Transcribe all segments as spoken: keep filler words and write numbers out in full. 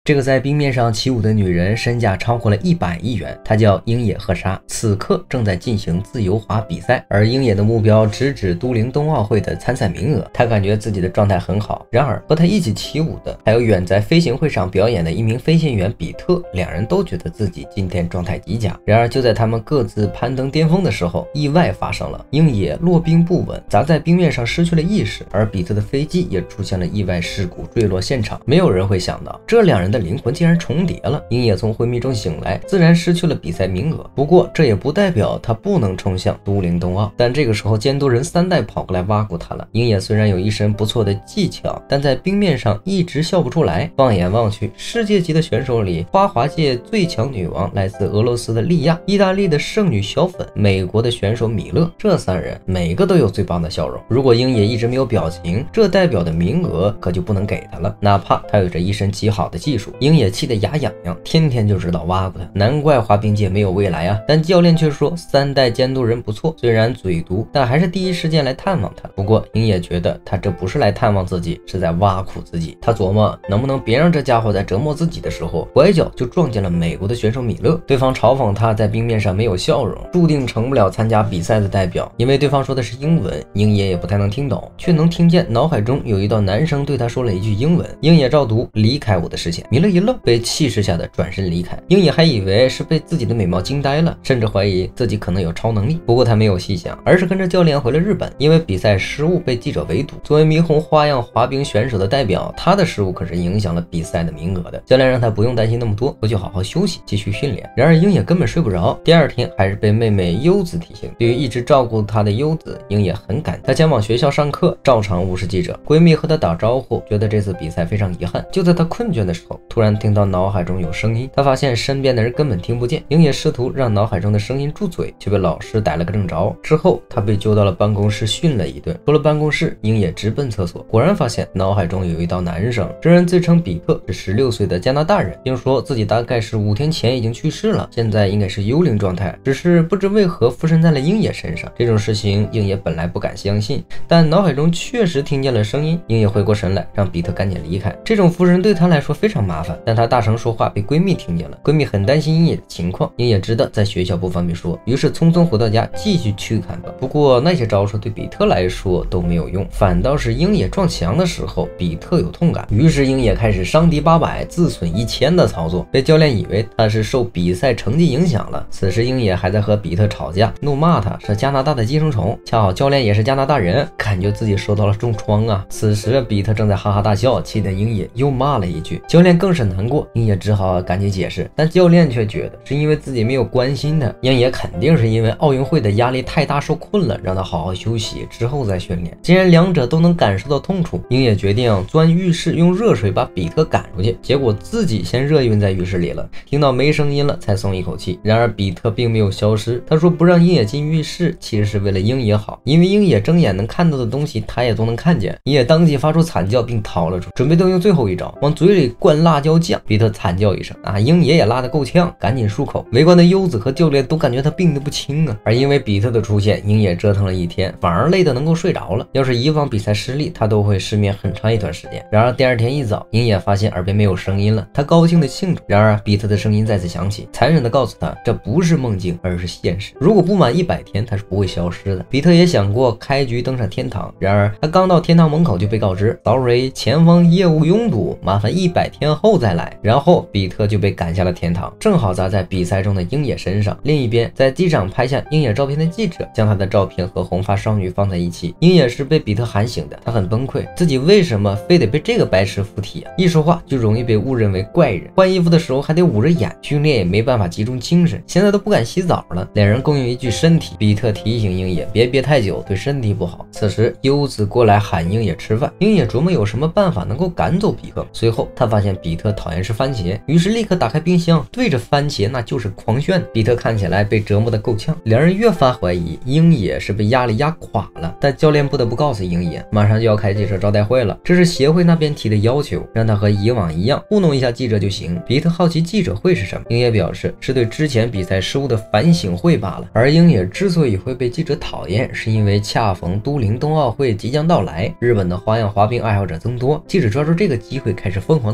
这个在冰面上起舞的女人身价超过了一百亿元，她叫鹰野鹤沙，此刻正在进行自由滑比赛，而鹰野的目标直指都灵冬奥会的参赛名额。她感觉自己的状态很好，然而和她一起起舞的还有远在飞行会上表演的一名飞行员比特，两人都觉得自己今天状态极佳。然而就在他们各自攀登巅峰的时候，意外发生了，鹰野落冰不稳，砸在冰面上失去了意识，而比特的飞机也出现了意外事故坠落现场。没有人会想到这两人的灵魂竟然重叠了。鹰野从昏迷中醒来，自然失去了比赛名额，不过这也不代表他不能冲向都灵冬奥。但这个时候监督人三代跑过来挖苦他了。鹰野虽然有一身不错的技巧，但在冰面上一直笑不出来。放眼望去，世界级的选手里，花滑界最强女王来自俄罗斯的利亚，意大利的圣女小粉，美国的选手米勒，这三人每个都有最棒的笑容。如果鹰野一直没有表情，这代表的名额可就不能给他了，哪怕他有着一身极好的技术。鹰野气得牙痒痒，天天就知道挖苦他，难怪滑冰界没有未来啊！但教练却说三代监督人不错，虽然嘴毒，但还是第一时间来探望他。不过鹰野觉得他这不是来探望自己，是在挖苦自己。他琢磨能不能别让这家伙在折磨自己的时候拐角就撞见了美国的选手米勒。对方嘲讽他在冰面上没有笑容，注定成不了参加比赛的代表。因为对方说的是英文，鹰野也不太能听懂，却能听见脑海中有一道男生对他说了一句英文。鹰野照读，离开我的视线。米勒一愣，被气势下的转身离开。鹰野还以为是被自己的美貌惊呆了，甚至怀疑自己可能有超能力。不过他没有细想，而是跟着教练回了日本。因为比赛失误被记者围堵，作为霓虹花样滑冰选手的代表，他的失误可是影响了比赛的名额的。教练让他不用担心那么多，回去好好休息，继续训练。然而鹰野根本睡不着，第二天还是被妹妹优子提醒。对于一直照顾他的优子，鹰野很感动。他前往学校上课，照常无视记者。闺蜜和他打招呼，觉得这次比赛非常遗憾。就在他困倦的时候，突然听到脑海中有声音，他发现身边的人根本听不见。鹰野试图让脑海中的声音住嘴，却被老师逮了个正着。之后他被揪到了办公室训了一顿。出了办公室，鹰野直奔厕所，果然发现脑海中有一道男生，这人自称比特，是十六岁的加拿大人，并说自己大概是五天前已经去世了，现在应该是幽灵状态，只是不知为何附身在了鹰野身上。这种事情鹰野本来不敢相信，但脑海中确实听见了声音。鹰野回过神来，让比特赶紧离开。这种附身对他来说非常麻烦，但他大声说话被闺蜜听见了，闺蜜很担心鹰野的情况，鹰野知道在学校不方便说，于是匆匆回到家继续驱赶吧。不过那些招数对比特来说都没有用，反倒是鹰野撞墙的时候比特有痛感，于是鹰野开始伤敌八百自损一千的操作，被教练以为他是受比赛成绩影响了。此时鹰野还在和比特吵架，怒骂他是加拿大的寄生虫，恰好教练也是加拿大人，感觉自己受到了重创啊。此时比特正在哈哈大笑，气得鹰野又骂了一句，教练更是难过，鹰野只好赶紧解释，但教练却觉得是因为自己没有关心他，鹰野肯定是因为奥运会的压力太大受困了，让他好好休息之后再训练。既然两者都能感受到痛楚，鹰野决定钻浴室用热水把比特赶出去，结果自己先热晕在浴室里了，听到没声音了才松一口气。然而比特并没有消失，他说不让鹰野进浴室其实是为了鹰野好，因为鹰野睁眼能看到的东西他也都能看见。鹰野当即发出惨叫并逃了出，准备动用最后一招，往嘴里灌辣椒酱。比特惨叫一声啊，鹰野也辣得够呛，赶紧漱口。围观的优子和教练都感觉他病得不轻啊。而因为比特的出现，鹰野折腾了一天，反而累得能够睡着了。要是以往比赛失利，他都会失眠很长一段时间。然而第二天一早，鹰野发现耳边没有声音了，他高兴地庆祝。然而比特的声音再次响起，残忍地告诉他这不是梦境，而是现实。如果不满一百天，他是不会消失的。比特也想过开局登上天堂，然而他刚到天堂门口就被告知 sorry 前方业务拥堵，麻烦一百天后再来。然后比特就被赶下了天堂，正好砸在比赛中的鹰野身上。另一边，在机场拍下鹰野照片的记者将他的照片和红发少女放在一起。鹰野是被比特喊醒的，他很崩溃，自己为什么非得被这个白痴附体啊？一说话就容易被误认为怪人，换衣服的时候还得捂着眼，训练也没办法集中精神，现在都不敢洗澡了。两人共用一具身体，比特提醒鹰野别憋太久，对身体不好。此时优子过来喊鹰野吃饭，鹰野琢磨有什么办法能够赶走比特。随后他发现比特讨厌吃番茄，于是立刻打开冰箱，对着番茄那就是狂炫。比特看起来被折磨得够呛，两人越发怀疑鹰野是被压力压垮了。但教练不得不告诉鹰野，马上就要开记者招待会了，这是协会那边提的要求，让他和以往一样糊弄一下记者就行。比特好奇记者会是什么，鹰野表示是对之前比赛失误的反省会罢了。而鹰野之所以会被记者讨厌，是因为恰逢都灵冬奥会即将到来，日本的花样滑冰爱好者增多，记者抓住这个机会开始疯狂操作，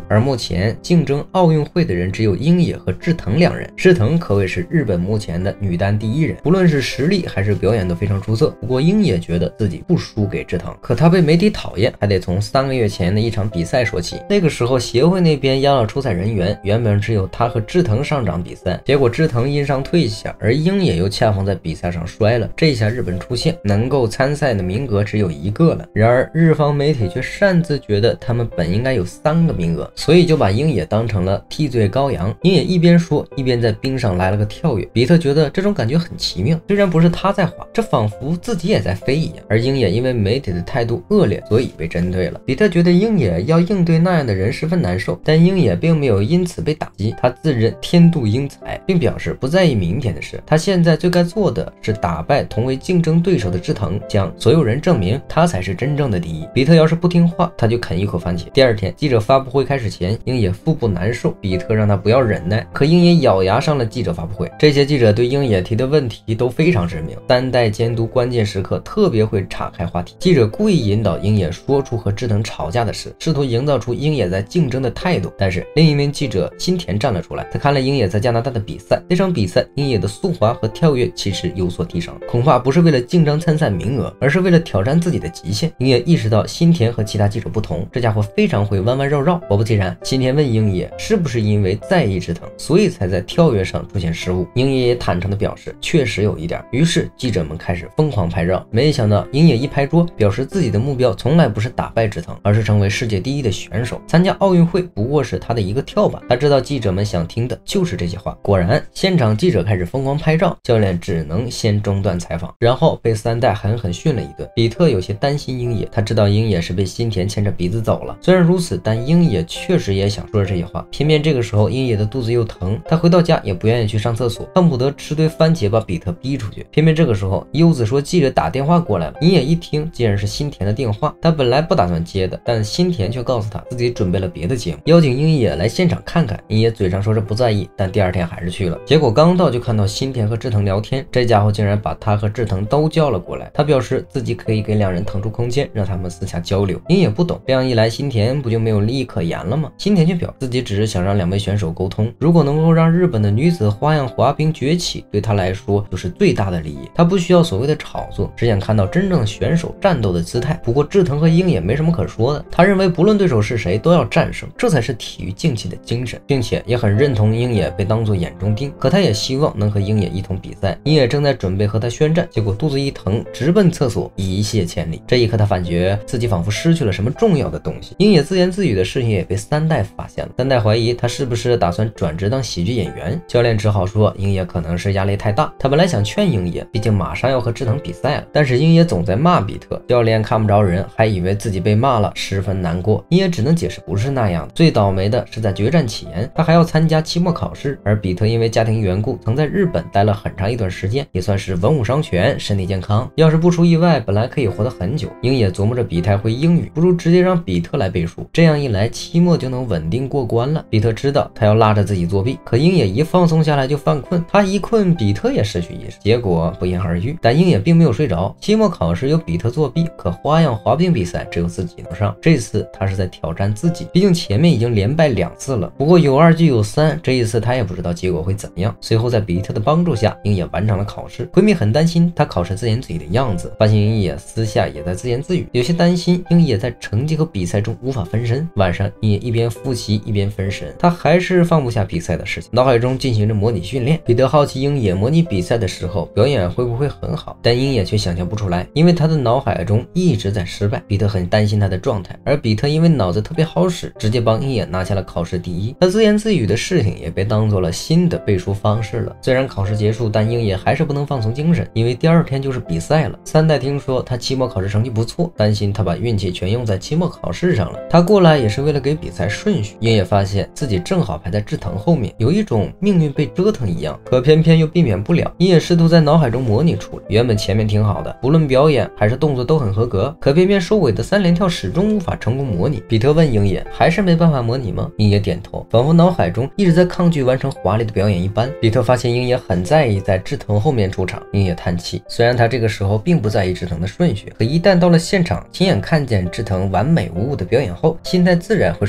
而目前竞争奥运会的人只有鹰野和志藤两人。志藤可谓是日本目前的女单第一人，不论是实力还是表演都非常出色。不过鹰野觉得自己不输给志藤，可他被媒体讨厌，还得从三个月前的一场比赛说起。那个时候协会那边压了出赛人员，原本只有他和志藤上场比赛，结果志藤因伤退下，而鹰野又恰逢在比赛上摔了。这下日本出现能够参赛的名额只有一个了。然而日方媒体却擅自觉得他们本应该有三个名额，所以就把鹰野当成了替罪羔羊。鹰野一边说，一边在冰上来了个跳跃。比特觉得这种感觉很奇妙，虽然不是他在滑，这仿佛自己也在飞一样。而鹰野因为媒体的态度恶劣，所以被针对了。比特觉得鹰野要应对那样的人十分难受，但鹰野并没有因此被打击，他自认天妒英才，并表示不在意明天的事。他现在最该做的是打败同为竞争对手的志藤，向所有人证明他才是真正的第一。比特要是不听话，他就啃一口番茄。第二天记者发布会开始前，鹰野腹部难受，比特让他不要忍耐，可鹰野咬牙上了记者发布会。这些记者对鹰野提的问题都非常致命，三代监督关键时刻特别会岔开话题。记者故意引导鹰野说出和志藤吵架的事，试图营造出鹰野在竞争的态度。但是另一名记者新田站了出来，他看了鹰野在加拿大的比赛，那场比赛鹰野的速滑和跳跃其实有所提升，恐怕不是为了竞争参赛名额，而是为了挑战自己的极限。鹰野意识到新田和其他记者不同，这家伙非常会弯弯绕绕。果不其然，新田问鹰野是不是因为在意志藤，所以才在跳跃上出现失误。鹰野也坦诚地表示确实有一点。于是记者们开始疯狂拍照，没想到鹰野一拍桌，表示自己的目标从来不是打败志藤，而是成为世界第一的选手。参加奥运会不过是他的一个跳板。他知道记者们想听的就是这些话。果然现场记者开始疯狂拍照，教练只能先中断采访，然后被三代狠狠训了一顿。比特有些担心鹰野，他知道鹰野是被新田牵着鼻子走了。虽然如此，但鹰野确实也想说这些话。偏偏这个时候鹰野的肚子又疼，他回到家也不愿意去上厕所，恨不得吃堆番茄把比特逼出去。偏偏这个时候优子说记者打电话过来了，鹰野一听竟然是新田的电话，他本来不打算接的，但新田却告诉他自己准备了别的节目，邀请鹰野来现场看看。鹰野嘴上说着不在意，但第二天还是去了。结果刚到就看到新田和志藤聊天，这家伙竟然把他和志藤都叫了过来。他表示自己可以给两人腾出空间，让他们私下交流。鹰野不懂，这样一来新田不就没有利益可言了吗？新田却表示自己只是想让两位选手沟通，如果能够让日本的女子花样滑冰崛起，对他来说就是最大的利益。他不需要所谓的炒作，只想看到真正的选手战斗的姿态。不过志藤和鹰野没什么可说的，他认为不论对手是谁都要战胜，这才是体育竞技的精神，并且也很认同鹰野被当作眼中钉。可他也希望能和鹰野一同比赛。鹰野正在准备和他宣战，结果肚子一疼，直奔厕所，一泻千里。这一刻他感觉自己仿佛失去了什么重要的东西。鹰野自言自语的事情也被三代发现了，三代怀疑他是不是打算转职当喜剧演员。教练只好说鹰野可能是压力太大。他本来想劝鹰野，毕竟马上要和志藤比赛了，但是鹰野总在骂比特，教练看不着人，还以为自己被骂了，十分难过。鹰野只能解释不是那样的，最倒霉的是在决战前他还要参加期末考试，而比特因为家庭缘故曾在日本待了很长一段时间，也算是文武双全，身体健康，要是不出意外本来可以活得很久。鹰野琢磨着比太会英语，不如直接让比特来背书，这样一来期末就能稳定过关了。比特知道他要拉着自己作弊，可鹰野一放松下来就犯困，他一困比特也失去意识，结果不言而喻。但鹰野并没有睡着，期末考试有比特作弊，可花样滑冰比赛只有自己能上，这次他是在挑战自己，毕竟前面已经连败两次了。不过有二就有三，这一次他也不知道结果会怎么样。随后在比特的帮助下，鹰野完成了考试。闺蜜很担心他考试自言自语的样子，发现鹰野私下也在自言自语，有些担心鹰野在成绩和比赛中无法分身。晚上鹰野一边复习一边分神，他还是放不下比赛的事情，脑海中进行着模拟训练。彼得好奇鹰野模拟比赛的时候表演会不会很好，但鹰野却想象不出来，因为他的脑海中一直在失败。彼得很担心他的状态，而比特因为脑子特别好使，直接帮鹰野拿下了考试第一。他自言自语的事情也被当做了新的背书方式了。虽然考试结束，但鹰野还是不能放松精神，因为第二天就是比赛了。三代听说他期末考试成绩不错，担心他把运气全用在期末考试上了。他过来也是为了给比赛顺序。鹰野发现自己正好排在志藤后面，有一种命运被折腾一样，可偏偏又避免不了。鹰野试图在脑海中模拟出来，原本前面挺好的，不论表演还是动作都很合格，可偏偏收尾的三连跳始终无法成功模拟。比特问鹰野还是没办法模拟吗？鹰野点头，仿佛脑海中一直在抗拒完成华丽的表演一般。比特发现鹰野很在意在志藤后面出场，鹰野叹气，虽然他这个时候并不在意志藤的顺序，可一旦到了现场亲眼看见志藤完美无误的表演后，心态自然会受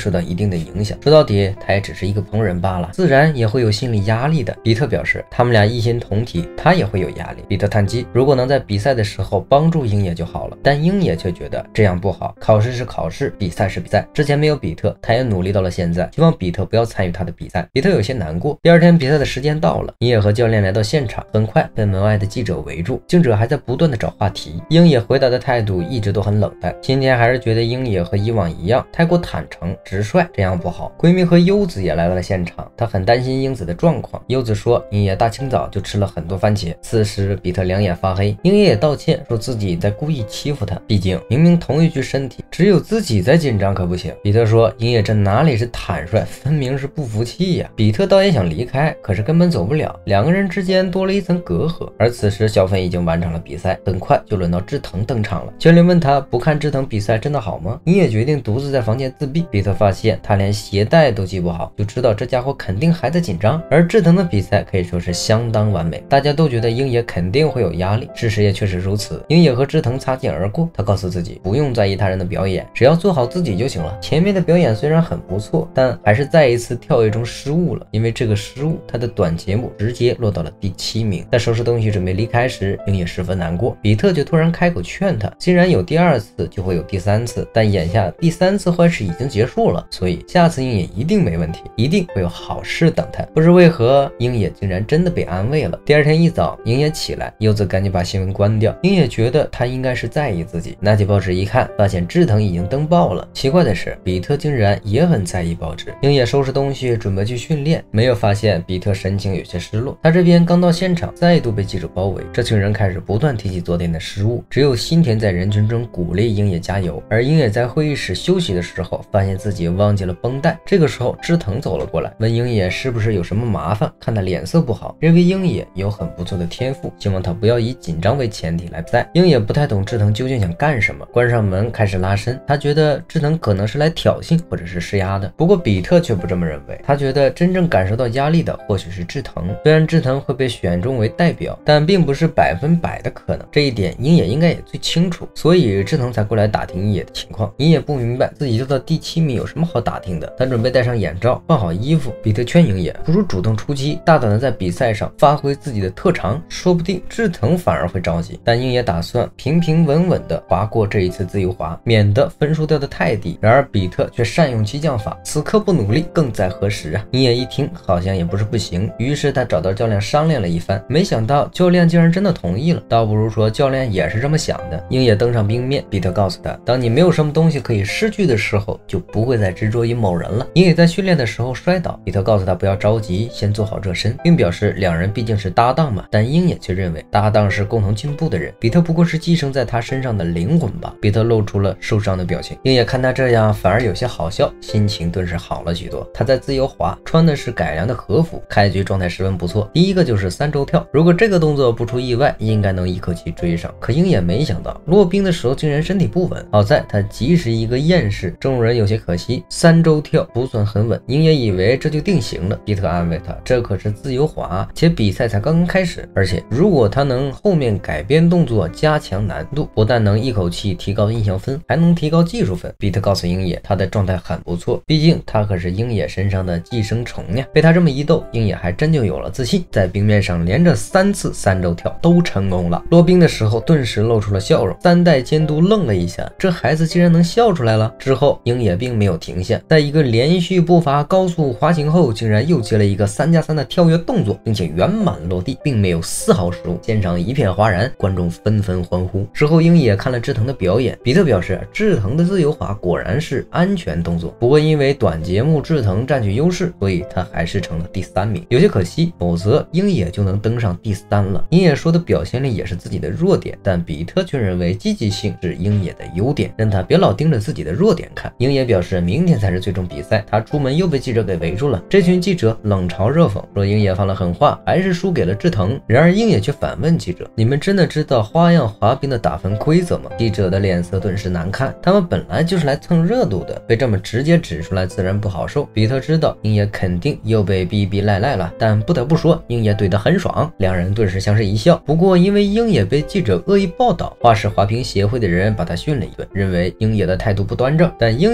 受到一定的影响。说到底，他也只是一个烹人罢了，自然也会有心理压力的。比特表示，他们俩异心同体，他也会有压力。比特叹气，如果能在比赛的时候帮助鹰野就好了，但鹰野却觉得这样不好，考试是考试，比赛是比赛。之前没有比特，他也努力到了现在，希望比特不要参与他的比赛。比特有些难过。第二天比赛的时间到了，鹰野和教练来到现场，很快被门外的记者围住，记者还在不断的找话题。鹰野回答的态度一直都很冷淡，今天还是觉得鹰野和以往一样太过坦诚直率，这样不好。闺蜜和优子也来到了现场，她很担心英子的状况。优子说鹰野大清早就吃了很多番茄。此时比特两眼发黑，鹰野也道歉说自己在故意欺负他，毕竟明明同一具身体，只有自己在紧张可不行。比特说鹰野这哪里是坦率，分明是不服气呀。比特倒也想离开，可是根本走不了，两个人之间多了一层隔阂。而此时小粉已经完成了比赛，很快就轮到志腾登场了。教练问他不看志腾比赛真的好吗？鹰野决定独自在房间自闭。比特发现他连鞋带都系不好，就知道这家伙肯定还在紧张。而志腾的比赛可以说是相当完美，大家都觉得鹰野肯定会有压力，事实也确实如此。鹰野和志腾擦肩而过，他告诉自己不用在意他人的表演，只要做好自己就行了。前面的表演虽然很不错，但还是再一次跳跃中失误了，因为这个失误，他的短节目直接落到了第七名。在收拾东西准备离开时，鹰野十分难过，比特却突然开口劝他，既然有第二次就会有第三次，但眼下第三次坏事已经结束了，所以下次鹰野一定没问题，一定会有好事等他。不知为何，鹰野竟然真的被安慰了。第二天一早，鹰野起来，柚子赶紧把新闻关掉。鹰野觉得他应该是在意自己，拿起报纸一看，发现志腾已经登报了。奇怪的是，比特竟然也很在意报纸。鹰野收拾东西准备去训练，没有发现比特神情有些失落。他这边刚到现场，再度被记者包围，这群人开始不断提起昨天的失误，只有新田在人群中鼓励鹰野加油。而鹰野在会议室休息的时候，发现自己忘记了绷带。这个时候志腾走了过来，问鹰野是不是有什么麻烦，看他脸色不好，认为鹰野有很不错的天赋，希望他不要以紧张为前提来比赛。鹰野不太懂志腾究竟想干什么，关上门开始拉伸。他觉得志腾可能是来挑衅或者是施压的，不过比特却不这么认为，他觉得真正感受到压力的或许是志腾。虽然志腾会被选中为代表，但并不是百分百的可能，这一点鹰野应该也最清楚，所以志腾才过来打听鹰野的情况。鹰野不明白自己就到第七名有什么好打听的，他准备戴上眼罩换好衣服。比特劝鹰野不如主动出击，大胆的在比赛上发挥自己的特长，说不定志腾反而会着急。但鹰野打算平平稳稳的划过这一次自由滑，免得分数掉得太低。然而比特却善用激将法，此刻不努力更在何时啊。鹰野一听好像也不是不行，于是他找到教练商量了一番，没想到教练竟然真的同意了，倒不如说教练也是这么想的。鹰野登上冰面，比特告诉他，当你没有什么东西可以失去的时候，就不会再执着于某人了。鹰野在训练的时候摔倒，比特告诉他不要着急，先做好热身，并表示两人毕竟是搭档嘛。但鹰野却认为搭档是共同进步的人，比特不过是寄生在他身上的灵魂吧。比特露出了受伤的表情，鹰野看他这样反而有些好笑，心情顿时好了许多。他在自由滑穿的是改良的和服，开局状态十分不错，第一个就是三周跳，如果这个动作不出意外，应该能一口气追上。可鹰野没想到落冰的时候竟然身体不稳，好在他及时一个验视，众人有些可惜，三周跳不算很稳。鹰野以为这就定型了，比特安慰他，这可是自由滑，且比赛才刚刚开始，而且如果他能后面改变动作加强难度，不但能一口气提高印象分，还能提高技术分。比特告诉鹰野他的状态很不错，毕竟他可是鹰野身上的寄生虫呀。被他这么一逗，鹰野还真就有了自信，在冰面上连着三次三周跳都成功了。落冰的时候顿时露出了笑容，三代监督愣了一下，这孩子竟然能笑出来了。之后鹰野并没有停下，在一个连续步伐高速滑行后，竟然又接了一个三加三的跳跃动作，并且圆满落地，并没有丝毫失误，现场一片哗然，观众纷纷欢呼。之后鹰野看了志腾的表演，比特表示志腾的自由滑果然是安全动作，不过因为短节目志腾占据优势，所以他还是成了第三名，有些可惜，否则鹰野就能登上第三了。鹰野说的表现力也是自己的弱点，但比特却认为积极性是鹰野的优点，让他别老盯着自己的弱点看。鹰野表示明天才是最终比赛，他出门又被记者给围住了，这群记者冷嘲热讽，说鹰野放了狠话，还是输给了志腾。然而鹰野却反问记者，你们真的知道花样滑冰的打分规则吗？记者的脸色顿时难看，他们本来就是来蹭热度的，被这么直接指出来自然不好受。比特知道鹰野肯定又被逼逼赖赖了，但不得不说鹰野怼得很爽，两人顿时相视一笑。不过因为鹰野被记者恶意报道，花式滑冰协会的人把他训了一顿，认为鹰野的态度不端正，但鹰野却觉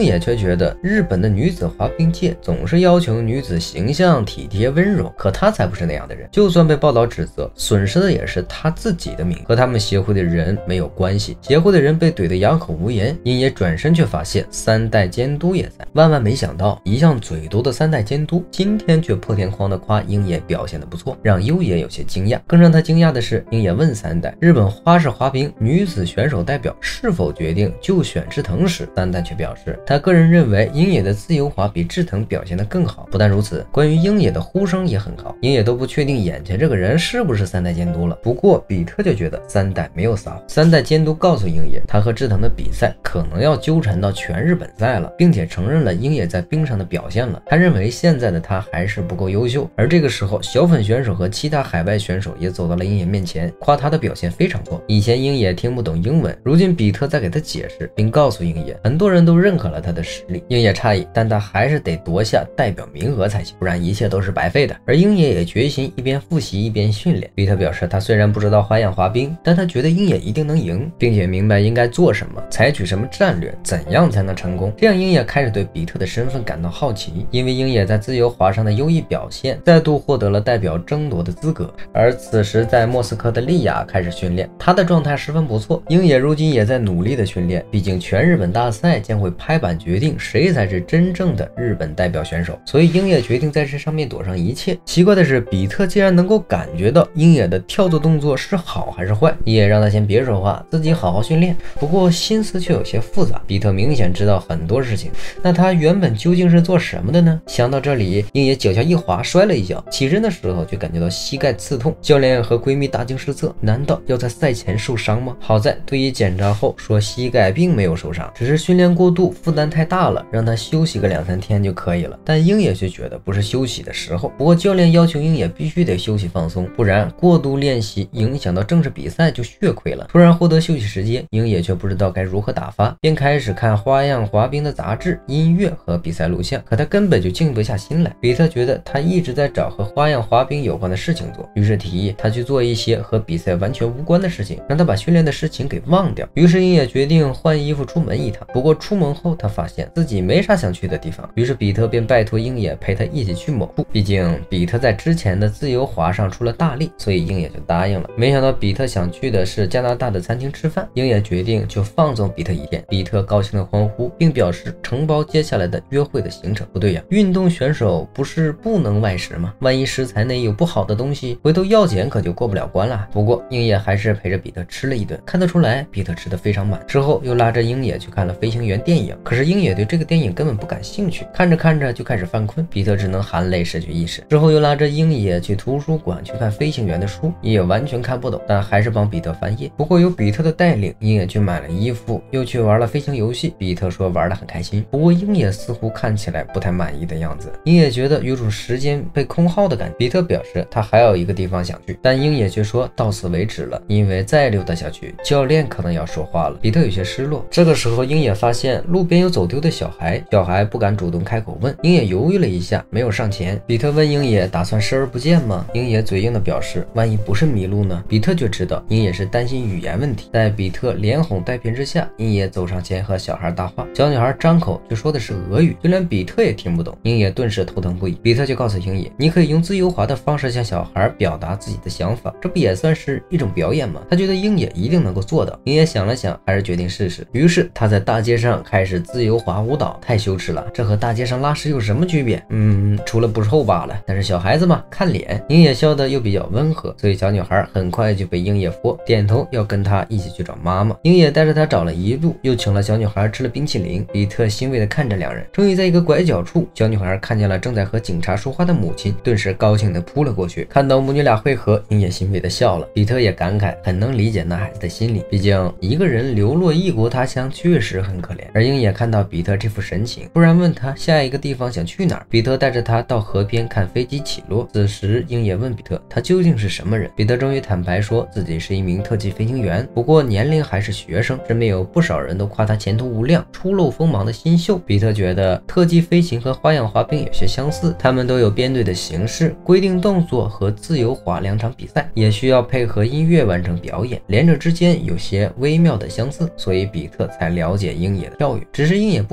觉得日本的女子滑冰界总是要求女子形象体贴温柔，可他才不是那样的人。就算被报道指责，损失的也是他自己的名，和他们协会的人没有关系。协会的人被怼得哑口无言，鹰野转身却发现三代监督也在。万万没想到，一向嘴毒的三代监督今天却破天荒的夸鹰野表现得不错，让优野有些惊讶。更让他惊讶的是，鹰野问三代日本花式滑冰女子选手代表是否决定就选志藤时，三代却表示他个人认为鹰野的自由滑比志藤表现得更好。不但如此，关于鹰野的呼声也很高，鹰野都不确定眼前这个人是不是三代监督了。不过比特就觉得三代没有撒谎。三代监督告诉鹰野，他和志藤的比赛可能要纠缠到全日本赛了，并且承认了鹰野在冰上的表现了。他认为现在的他还是不够优秀。而这个时候，小粉选手和其他海外选手也走到了鹰野面前，夸他的表现非常错。以前鹰野听不懂英文，如今比特在给他解释，并告诉鹰野很多人都认可了他的实力。鹰野诧异，但他还是得夺下代表名额才行，不然一切都是白费的。而鹰野也决心一边复习一边训练。比特表示他虽然不知道花样滑冰，但他觉得鹰野一定能赢，并且明白应该做什么，采取什么战略，怎样才能成功。这样鹰野开始对比特的身份感到好奇，因为鹰野在自由滑上的优异表现再度获得了代表争夺的资格。而此时在莫斯科的莉亚开始训练，她的状态十分不错。鹰野如今也在努力的训练，毕竟全日本大赛将会拍板决定谁才是真正的日本代表选手，所以鹰野决定在这上面赌上一切。奇怪的是，比特竟然能够感觉到鹰野的跳作动作是好还是坏，鹰野让他先别说话，自己好好训练。不过心思却有些复杂，比特明显知道很多事情，那他原本究竟是做什么的呢？想到这里，鹰野脚下一滑，摔了一跤，起身的时候就感觉到膝盖刺痛。教练和闺蜜大惊失色，难道要在赛前受伤吗？好在队医检查后说膝盖并没有受伤，只是训练过度，负担太大了，让他休息个两三天就可以了。但鹰野却觉得不是休息的时候。不过教练要求鹰野必须得休息放松，不然过度练习影响到正式比赛就血亏了。突然获得休息时间，鹰野却不知道该如何打发，便开始看花样滑冰的杂志、音乐和比赛录像，可他根本就静不下心来。比特觉得他一直在找和花样滑冰有关的事情做，于是提议他去做一些和比赛完全无关的事情，让他把训练的事情给忘掉。于是鹰野决定换衣服出门一趟，不过出门后他发现自己没啥想去的地方，于是比特便拜托鹰野陪他一起去某处。毕竟比特在之前的自由滑上出了大力，所以鹰野就答应了。没想到比特想去的是加拿大的餐厅吃饭，鹰野决定就放纵比特一天。比特高兴的欢呼，并表示承包接下来的约会的行程。不对呀，运动选手不是不能外食吗？万一食材内有不好的东西，回头药检可就过不了关了。不过鹰野还是陪着比特吃了一顿，看得出来比特吃得非常满。之后又拉着鹰野去看了飞行员电影，可是鹰野对这个电影根本不感兴趣，看着看着就开始犯困，比特只能含泪失去意识。之后又拉着鹰野去图书馆去看飞行员的书，鹰野完全看不懂，但还是帮比特翻页。不过有比特的带领，鹰野去买了衣服，又去玩了飞行游戏。比特说玩得很开心，不过鹰野似乎看起来不太满意的样子。鹰野觉得有种时间被空耗的感觉。比特表示他还有一个地方想去，但鹰野却说到此为止了，因为再溜达下去教练可能要说话了。比特有些失落。这个时候鹰野发现路边有走丢的小孩，小孩不敢主动开口问，鹰野犹豫了一下没有上前。比特问鹰野打算视而不见吗？鹰野嘴硬的表示万一不是迷路呢？比特却知道鹰野是担心语言问题。在比特连哄带骗之下，鹰野走上前和小孩搭话，小女孩张口就说的是俄语，就连比特也听不懂。鹰野顿时头疼不已。比特就告诉鹰野，你可以用自由滑的方式向小孩表达自己的想法，这不也算是一种表演吗？他觉得鹰野一定能够做到。鹰野想了想，还是决定试试。于是他在大街上开始自由滑舞蹈，太羞耻了，这和大街上拉屎有什么区别？嗯，除了不臭罢了。但是小孩子嘛，看脸。鹰野笑得又比较温和，所以小女孩很快就被鹰野佛点头要跟他一起去找妈妈。鹰野带着他找了一路，又请了小女孩吃了冰淇淋。比特欣慰地看着两人，终于在一个拐角处，小女孩看见了正在和警察说话的母亲，顿时高兴地扑了过去。看到母女俩会合，鹰野欣慰地笑了。比特也感慨，很能理解那孩子的心理，毕竟一个人流落异国他乡确实很可怜。而鹰野看到比特这副神情，突然问他下一个地方想去哪儿。比特带着他到河边看飞机起落。此时鹰野问比特他究竟是什么人，比特终于坦白说自己是一名特技飞行员，不过年龄还是学生。身边有不少人都夸他前途无量，初露锋芒的新秀。比特觉得特技飞行和花样滑冰有些相似，他们都有编队的形式、规定动作和自由滑两场比赛，也需要配合音乐完成表演，两者之间有些微妙的相似，所以比特才了解鹰野的跳跃。只是鹰野不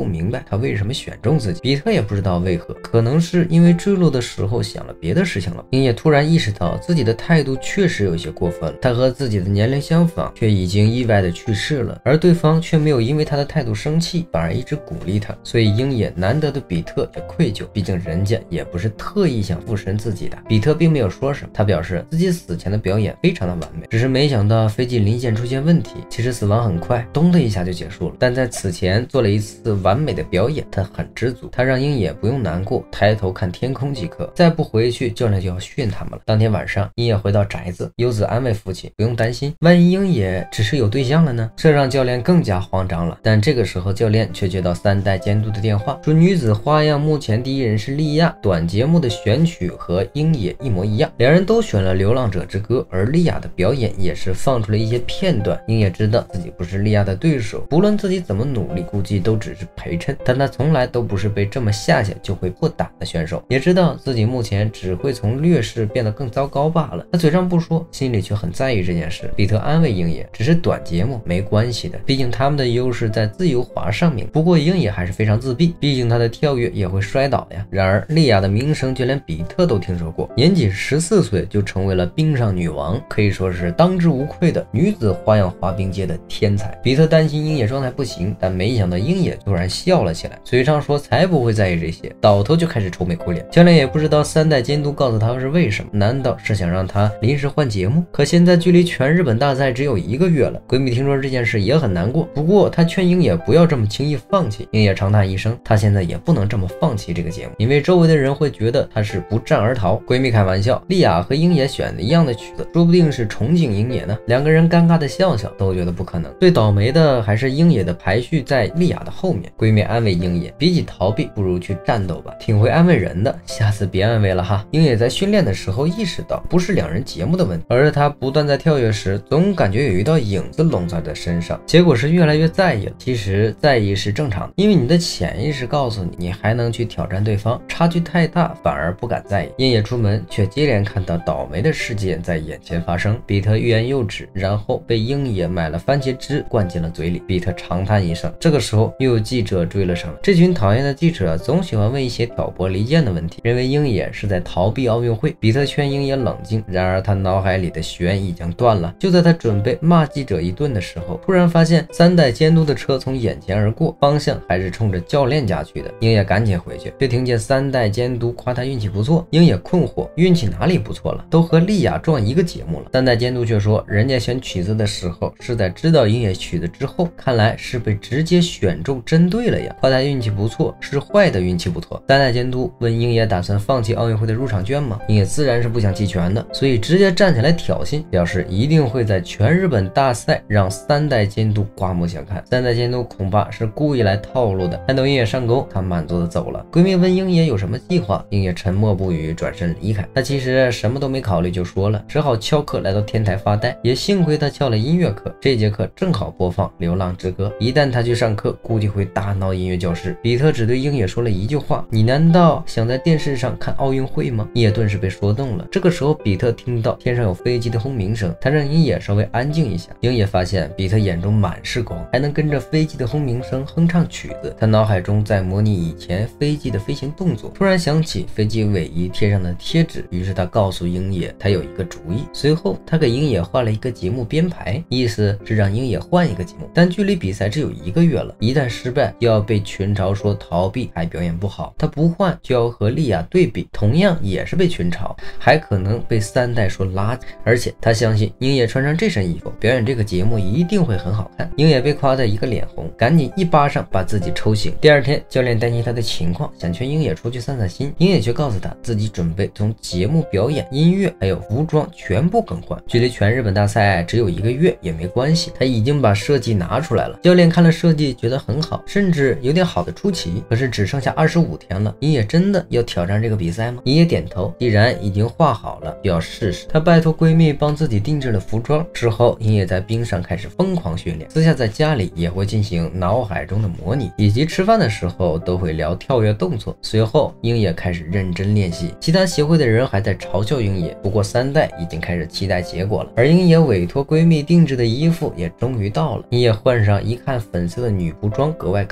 明白他为什么选中自己。比特也不知道为何，可能是因为坠落的时候想了别的事情了。鹰野突然意识到自己的态度确实有些过分了，他和自己的年龄相仿，却已经意外的去世了，而对方却没有因为他的态度生气，反而一直鼓励他。所以鹰野难得的比特也愧疚，毕竟人家也不是特意想附身自己的。比特并没有说什么，他表示自己死前的表演非常的完美，只是没想到飞机临线出现问题。其实死亡很快，咚的一下就结束了，但在此前做了一次完美的表演，他很知足。他让鹰野不用难过，抬头看天空即可，再不回去教练就要训他们了。当天晚上，鹰野回到宅子，优子安慰父亲不用担心，万一鹰野只是有对象了呢？这让教练更加慌张了。但这个时候教练却接到三代监督的电话，说女子花样目前第一人是莉亚，短节目的选曲和鹰野一模一样，两人都选了流浪者之歌，而莉亚的表演也是放出了一些片段。鹰野知道自己不是莉亚的对手，不论自己怎么努力，估计都只是陪衬，但他从来都不是被这么下下就会破胆的选手，也知道自己目前只会从劣势变得更糟糕罢了。他嘴上不说，心里却很在意这件事。比特安慰鹰野，只是短节目没关系的，毕竟他们的优势在自由滑上面。不过鹰野还是非常自闭，毕竟他的跳跃也会摔倒呀。然而莉亚的名声就连比特都听说过，年仅十四岁就成为了冰上女王，可以说是当之无愧的女子花样滑冰界的天才。比特担心鹰野状态不行，但没想到鹰野突然笑了起来，嘴上说才不会在意这些，倒头就开始愁眉苦脸。教练也不知道三代监督告诉他是为什么，难道是想让他临时换节目？可现在距离全日本大赛只有一个月了，闺蜜听说这件事也很难过，不过她劝鹰野不要这么轻易放弃。鹰野长叹一声，他现在也不能这么放弃这个节目，因为周围的人会觉得他是不战而逃。闺蜜开玩笑，莉亚和鹰野选的一样的曲子，说不定是重景鹰野呢。两个人尴尬的笑笑，都觉得不可能。最倒霉的还是鹰野的排序在莉亚的后面。闺蜜安慰鹰野，比起逃避，不如去战斗吧，挺会安慰人的，下次别安慰了哈。鹰野在训练的时候意识到，不是两人节目的问题，而是他不断在跳跃时，总感觉有一道影子笼罩在身上，结果是越来越在意了。其实在意是正常的，因为你的潜意识告诉你，你还能去挑战对方，差距太大，反而不敢在意。鹰野出门，却接连看到倒霉的事件在眼前发生。比特欲言又止，然后被鹰野买了番茄汁灌进了嘴里。比特长叹一声，这个时候又有记者追了上来。这群讨厌的记者总喜欢问一些挑拨离间的问题，认为鹰野是在逃避奥运会。比特劝鹰野冷静，然而他脑海里的弦已经断了。就在他准备骂记者一顿的时候，突然发现三代监督的车从眼前而过，方向还是冲着教练家去的。鹰野赶紧回去，却听见三代监督夸他运气不错。鹰野困惑，运气哪里不错了？都和莉亚撞一个节目了。三代监督却说，人家选曲子的时候是在知道鹰野曲子之后，看来是被直接选中针对了呀。夸他运气不错是坏的运气不错。三代监督问鹰野打算放弃奥运会的入场券吗？鹰野自然是不想弃权的，所以直接站起来挑衅，表示一定会在全日本大赛让三代监督刮目相看。三代监督恐怕是故意来套路的，看到鹰野上钩，他满足的走了。闺蜜问鹰野有什么计划，鹰野沉默不语，转身离开。他其实什么都没考虑就说了，只好翘课来到天台发呆。也幸亏他翘了音乐课，这节课正好播放《流浪之歌》，一旦他去上课，估计会大闹音乐教室。比特只对鹰野说了一句话，你难道想在电视上看奥运会吗？鹰野顿时被说动了。这个时候比特听到天上有飞机的轰鸣声，他让鹰野稍微安静一下。鹰野发现比特眼中满是光，还能跟着飞机的轰鸣声哼唱曲子。他脑海中在模拟以前飞机的飞行动作，突然想起飞机尾翼贴上的贴纸，于是他告诉鹰野他有一个主意。随后他给鹰野画了一个节目编排，意思是让鹰野换一个节目，但距离比赛只有一个月了，一旦失败就要被群嘲说逃避还表演不好，他不换就要和莉亚对比，同样也是被群嘲，还可能被三代说垃圾。而且他相信鹰野穿上这身衣服表演这个节目一定会很好看。鹰野被夸得一个脸红，赶紧一巴掌把自己抽醒。第二天教练担心他的情况，想劝鹰野出去散散心，鹰野却告诉他自己准备从节目表演、音乐还有服装全部更换，距离全日本大赛只有一个月也没关系，他已经把设计拿出来了。教练看了设计觉得很好，甚至有点好的出奇。可是只剩下二十五天了，鹰野真的要挑战这个比赛吗？鹰野点头，既然已经画好了就要试试。她拜托闺蜜帮自己定制了服装之后，鹰野在冰上开始疯狂训练，私下在家里也会进行脑海中的模拟，以及吃饭的时候都会聊跳跃动作。随后鹰野开始认真练习，其他协会的人还在嘲笑鹰野，不过三代已经开始期待结果了。而鹰野委托闺蜜定制的衣服也终于到了，鹰野换上一看粉色的女仆装格外可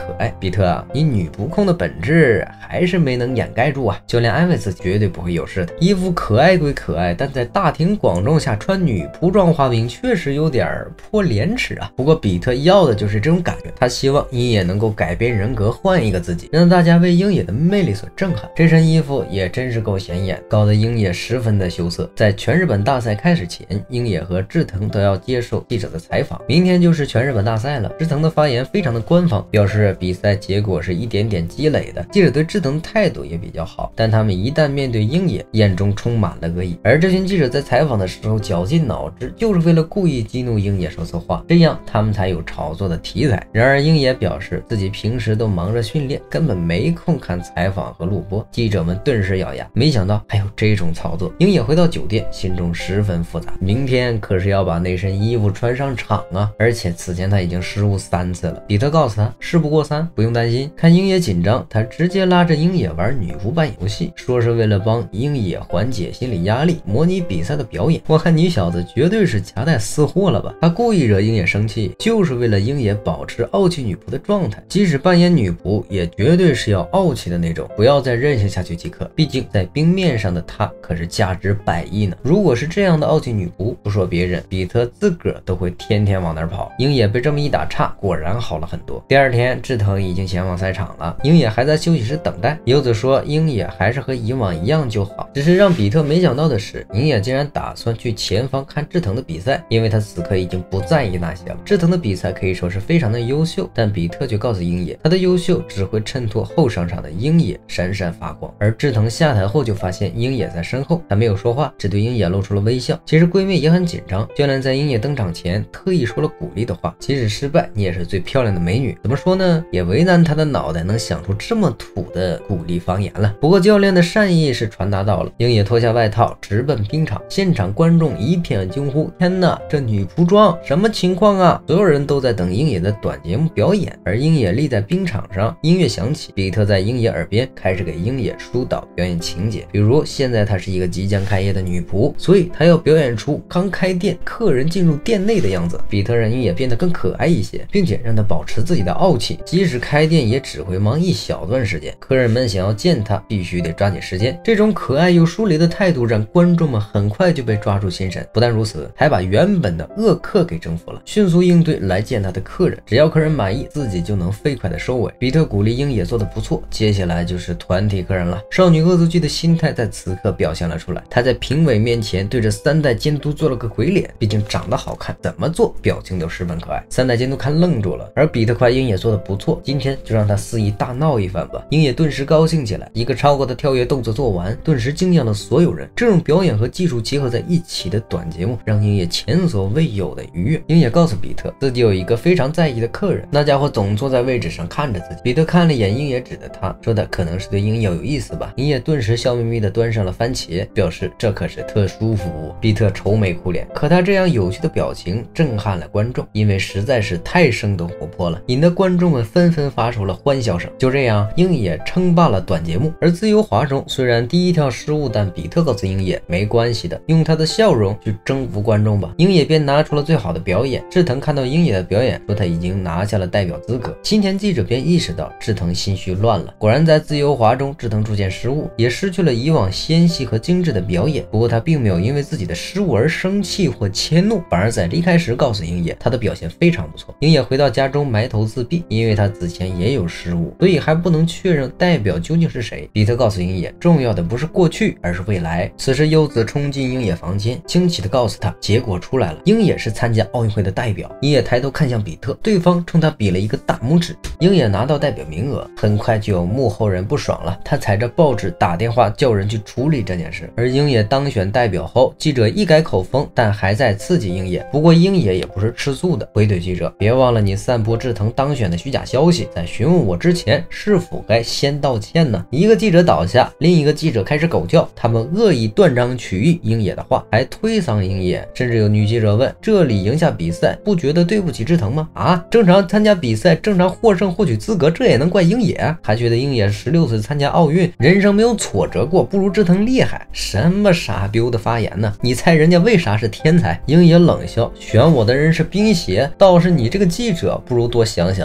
可爱。比特啊，你女仆控的本质还是没能掩盖住啊。教练安慰自己，绝对不会有事的。衣服可爱归可爱，但在大庭广众下穿女仆装滑冰，确实有点破廉耻啊。不过比特要的就是这种感觉，他希望鹰野能够改变人格，换一个自己，让大家为鹰野的魅力所震撼。这身衣服也真是够显眼，搞得鹰野十分的羞涩。在全日本大赛开始前，鹰野和志藤都要接受记者的采访。明天就是全日本大赛了，志藤的发言非常的官方，表示比赛结果是一点点积累的。记者对志藤的态度也比较好，但他们一旦面对鹰野，眼中充满了恶意。而这群记者在采访的时候绞尽脑汁，就是为了故意激怒鹰野说错话，这样他们才有炒作的题材。然而鹰野表示自己平时都忙着训练，根本没空看采访和录播。记者们顿时咬牙，没想到还有这种操作。鹰野回到酒店，心中十分复杂，明天可是要把那身衣服穿上场啊！而且此前他已经失误三次了。比特告诉他，事不过三，不用担心。看鹰野紧张，他直接拉着鹰野玩女仆扮游戏，说是为了帮鹰野缓解心理压力，模拟比赛的表演。我看你小子绝对是夹带私货了吧？他故意惹鹰野生气，就是为了鹰野保持傲气女仆的状态，即使扮演女仆，也绝对是要傲气的那种，不要再任性下去即可。毕竟在冰面上的她可是价值百亿呢。如果是这样的傲气女仆，不说别人，比特自个儿都会天天往那儿跑。鹰野被这么一打岔，果然好了很多。第二天，志藤已经前往赛场了，鹰野还在休息室等待。柚子说，鹰野还是和以往一样就好。只是让比特没想到的是，鹰野竟然打算去前方看志藤的比赛，因为他此刻已经不在意那些了。志藤的比赛可以说是非常的优秀，但比特却告诉鹰野，他的优秀只会衬托后上场的鹰野闪闪发光。而志藤下台后就发现鹰野在身后，他没有说话，只对鹰野露出了微笑。其实闺蜜也很紧张，教练在鹰野登场前特意说了鼓励的话，即使失败，你也是最漂亮的美女。怎么说呢，也为难他的脑袋能想出这么土的鼓励方言了。不过教练的善意是传达到了，鹰野脱下外套直奔冰场，现场观众一片惊呼，天哪，这女仆装什么情况啊？所有人都在等鹰野的短节目表演。而鹰野立在冰场上，音乐响起，比特在鹰野耳边开始给鹰野疏导表演情节，比如现在她是一个即将开业的女仆，所以她要表演出刚开店客人进入店内的样子。比特让鹰野变得更可爱一些，并且让她保持自己的傲气，即使开店也只会忙一小段时间，客人们想要见她必须得抓紧时间。这种可爱又疏离的态度让观众们很快就被抓住心神。不但如此，还把原本的恶客给征服了，迅速应对来见他的客人，只要客人满意，自己就能飞快的收尾。比特鼓励鹰野做的不错，接下来就是团体客人了。少女恶作剧的心态在此刻表现了出来，她在评委面前对着三代监督做了个鬼脸，毕竟长得好看，怎么做表情都十分可爱。三代监督看愣住了，而比特夸鹰野做的不错，今天就让他肆意大闹一番吧。鹰野顿时高兴起来，一个超高的跳跃动作做完，顿时惊艳了所有人。这种表演和技术结合在一起的短节目，让鹰野前所未有的愉悦。鹰野告诉比特，自己有一个非常在意的客人，那家伙总坐在位置上看着自己。比特看了一眼鹰野指的他，说的可能是对鹰野有意思吧。鹰野顿时笑眯眯的端上了番茄，表示这可是特殊服务。比特愁眉苦脸，可他这样有趣的表情震撼了观众，因为实在是太生动活泼了，引得观众们纷纷发出了欢笑声。就这样，鹰野称霸了短节目。而自由滑中虽然第一跳失误，但比特告诉鹰野没关系的，用他的笑容去征服观众吧。鹰野便拿出了最好的表演。志藤看到鹰野的表演，说他已经拿下了代表资格。新田记者便意识到志藤心绪乱了，果然在自由滑中志藤出现失误，也失去了以往纤细和精致的表演。不过他并没有因为自己的失误而生气或迁怒，反而在离开时告诉鹰野他的表现非常不错。鹰野回到家中埋头自闭，因为他此前也有失误，所以还不能确认代表究竟是谁。比特告诉鹰野，重要的不是过去，而是未来。此时柚子冲进鹰野房间，惊奇地告诉他结果出来了，鹰野是参加奥运会的代表。鹰野抬头看向比特，对方冲他比了一个大拇指。鹰野拿到代表名额，很快就有幕后人不爽了，他踩着报纸打电话叫人去处理这件事。而鹰野当选代表后，记者一改口风，但还在刺激鹰野。不过鹰野也不是吃素的，回怼记者，别忘了你散播志藤当选的虚假消息，在询问我之前是否该先道歉呢？一个记者倒下，另一个记者开始狗叫，他们恶意断章取义鹰野的话，还推搡鹰野，甚至有女记者问，这里赢下比赛不觉得对不起志藤吗？啊，正常参加比赛，正常获胜获取资格，这也能怪鹰野？还觉得鹰野十六岁参加奥运，人生没有挫折过，不如志藤厉害？什么傻逼的发言呢？你猜人家为啥是天才？鹰野冷笑，选我的人是冰鞋，倒是你这个记者，不如多想想自己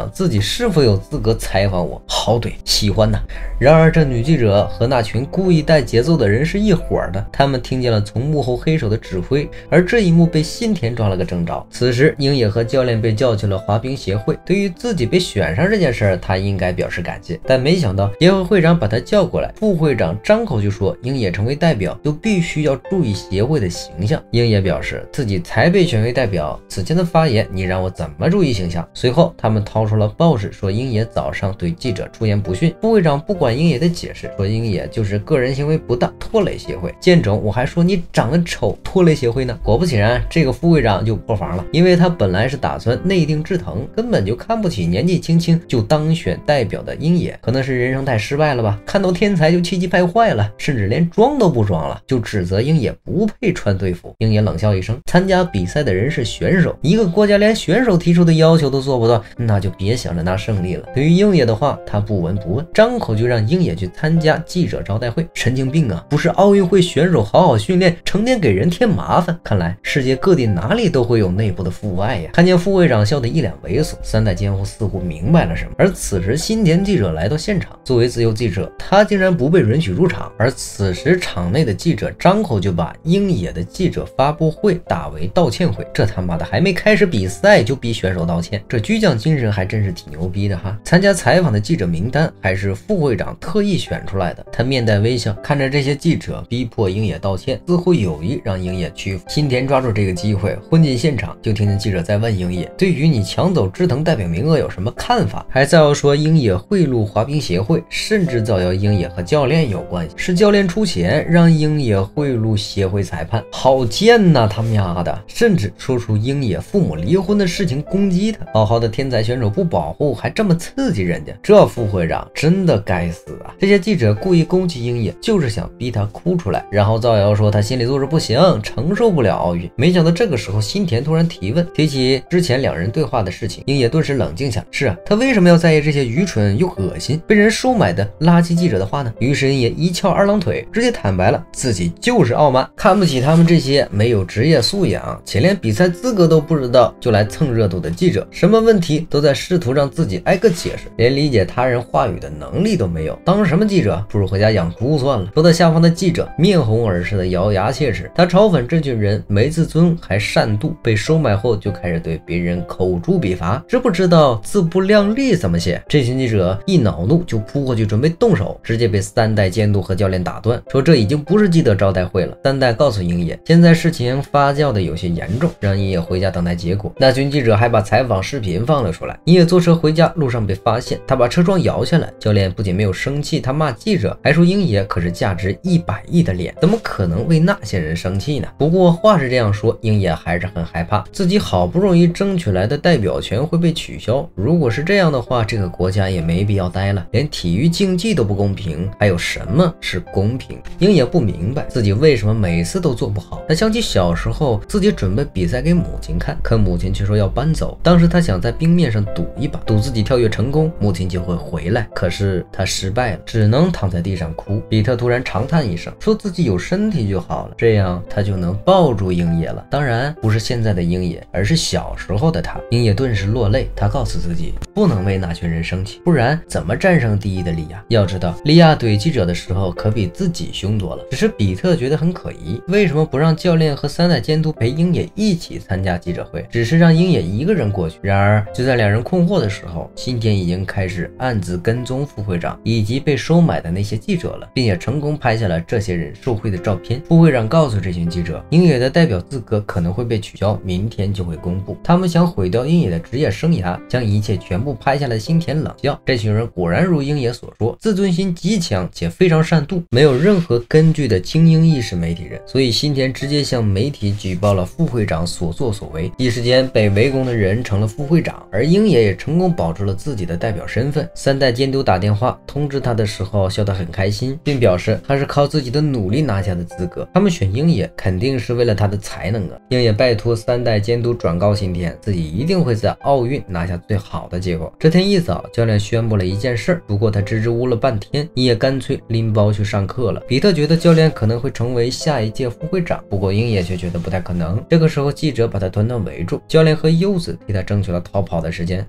是否有资格采访我？好怼，喜欢呐。然而这女记者和那群故意带节奏的人是一伙的，他们听见了从幕后黑手的指挥，而这一幕被新田抓了个正着。此时鹰野和教练被叫去了滑冰协会，对于自己被选上这件事，他应该表示感谢，但没想到协会会长把他叫过来，副会长张口就说鹰野成为代表就必须要注意协会的形象。鹰野表示自己才被选为代表，此前的发言你让我怎么注意形象？随后他们掏出了报纸，说鹰野早上对记者出言不逊。副会长不管鹰野的解释，说鹰野就是个人行为不当，拖累协会。见种，我还说你长得丑，拖累协会呢。果不其然，这个副会长就破防了，因为他本来是打算内定制衡，根本就看不起年纪轻轻就当选代表的鹰野，可能是人生太失败了吧，看到天才就气急败坏了，甚至连装都不装了，就指责鹰野不配穿队服。鹰野冷笑一声，参加比赛的人是选手，一个国家连选手提出的要求都做不到，那就别想着拿胜利了。对于鹰野的话，他不闻不问，张口就让鹰野去参加记者招待会。神经病啊，不是奥运会选手好好训练，成天给人添麻烦。看来世界各地哪里都会有内部的腐败呀。看见副会长笑得一脸猥琐，三代监护似乎明白了什么。而此时新田记者来到现场，作为自由记者，他竟然不被允许入场。而此时场内的记者张口就把鹰野的记者发布会打为道歉会，这他妈的还没开始比赛就逼选手道歉，这居将精神还真是挺牛逼的哈。参加采访的记者名单还是副会长特意选出来的，他面带微笑看着这些记者逼迫鹰野道歉，似乎有意让鹰野屈服。新田抓住这个机会混进现场，就听见记者在问鹰野对于你抢走制藤代表名额有什么看法，还造谣说鹰野贿赂滑冰协会，甚至造谣鹰野和教练有关系，是教练出钱让鹰野贿赂协会裁判。好贱呐，他妈的，甚至说出鹰野父母离婚的事情攻击他，好好的天才选手不保护，还这么刺激人家，这副会长真的该死啊。这些记者故意攻击鹰野，就是想逼他哭出来，然后造谣说他心理素质不行，承受不了奥运。没想到这个时候新田突然提问，提起之前两人对话的事情，鹰野顿时冷静下来，是啊，他为什么要在意这些愚蠢又恶心被人收买的垃圾记者的话呢？于是鹰野一翘二郎腿，直接坦白了自己就是傲慢，看不起他们这些没有职业素养且连比赛资格都不知道就来蹭热度的记者，什么问题都在试图让自己挨个解释，连理解他人话语的能力都没有，当什么记者不如回家养猪算了。坐在下方的记者面红耳赤的咬牙切齿，他嘲讽这群人没自尊还善妒，被收买后就开始对别人口诛笔伐，知不知道自不量力怎么写？这群记者一恼怒就扑过去准备动手，直接被三代监督和教练打断，说这已经不是记者招待会了。三代告诉鹰野，现在事情发酵的有些严重，让鹰野回家等待结果。那群记者还把采访视频放了出来。鹰野坐车回家路上被发现，他把车窗摇下来，教练不仅没有生气，他骂记者，还说鹰野可是价值一百亿的脸，怎么可能为那些人生气呢？不过话是这样说，鹰野还是很害怕自己好不容易争取来的代表权会被取消。如果是这样的话，这个国家也没必要待了，连体育竞技都不公平，还有什么是公平？鹰野不明白自己为什么每次都做不好。他想起小时候自己准备比赛给母亲看，可母亲却说要搬走。当时他想在冰面上赌一把，赌自己跳跃成功，母亲就会回来。可是他失败了，只能躺在地上哭。比特突然长叹一声，说自己有身体就好了，这样他就能抱住鹰野了。当然不是现在的鹰野，而是小时候的他。鹰野顿时落泪，他告诉自己不能为那群人生气，不然怎么战胜第一的莉亚？要知道莉亚怼记者的时候可比自己凶多了。只是比特觉得很可疑，为什么不让教练和三代监督陪鹰野一起参加记者会，只是让鹰野一个人过去？然而就在两人困惑的时候，新田已经开始暗自跟踪副会长以及被收买的那些记者了，并且成功拍下了这些人受贿的照片。副会长告诉这群记者，鹰野的代表资格可能会被取消，明天就会公布。他们想毁掉鹰野的职业生涯，将一切全部拍下来。新田冷笑，这群人果然如鹰野所说，自尊心极强且非常善妒，没有任何根据的精英意识媒体人。所以新田直接向媒体举报了副会长所作所为，一时间被围攻的人成了副会长，而鹰野也成功保住了自己的代表身份。三代监督打电话通知他的时候笑得很开心，并表示他是靠自己的努力拿下的资格，他们选鹰野肯定是为了他的才能啊。鹰野拜托三代监督转告新田，自己一定会在奥运拿下最好的结果。这天一早，教练宣布了一件事，不过他支支吾吾了半天，鹰野干脆拎包去上课了。比特觉得教练可能会成为下一届副会长，不过鹰野却觉得不太可能。这个时候记者把他团团围住，教练和优子替他争取了逃跑的时间，而鹰野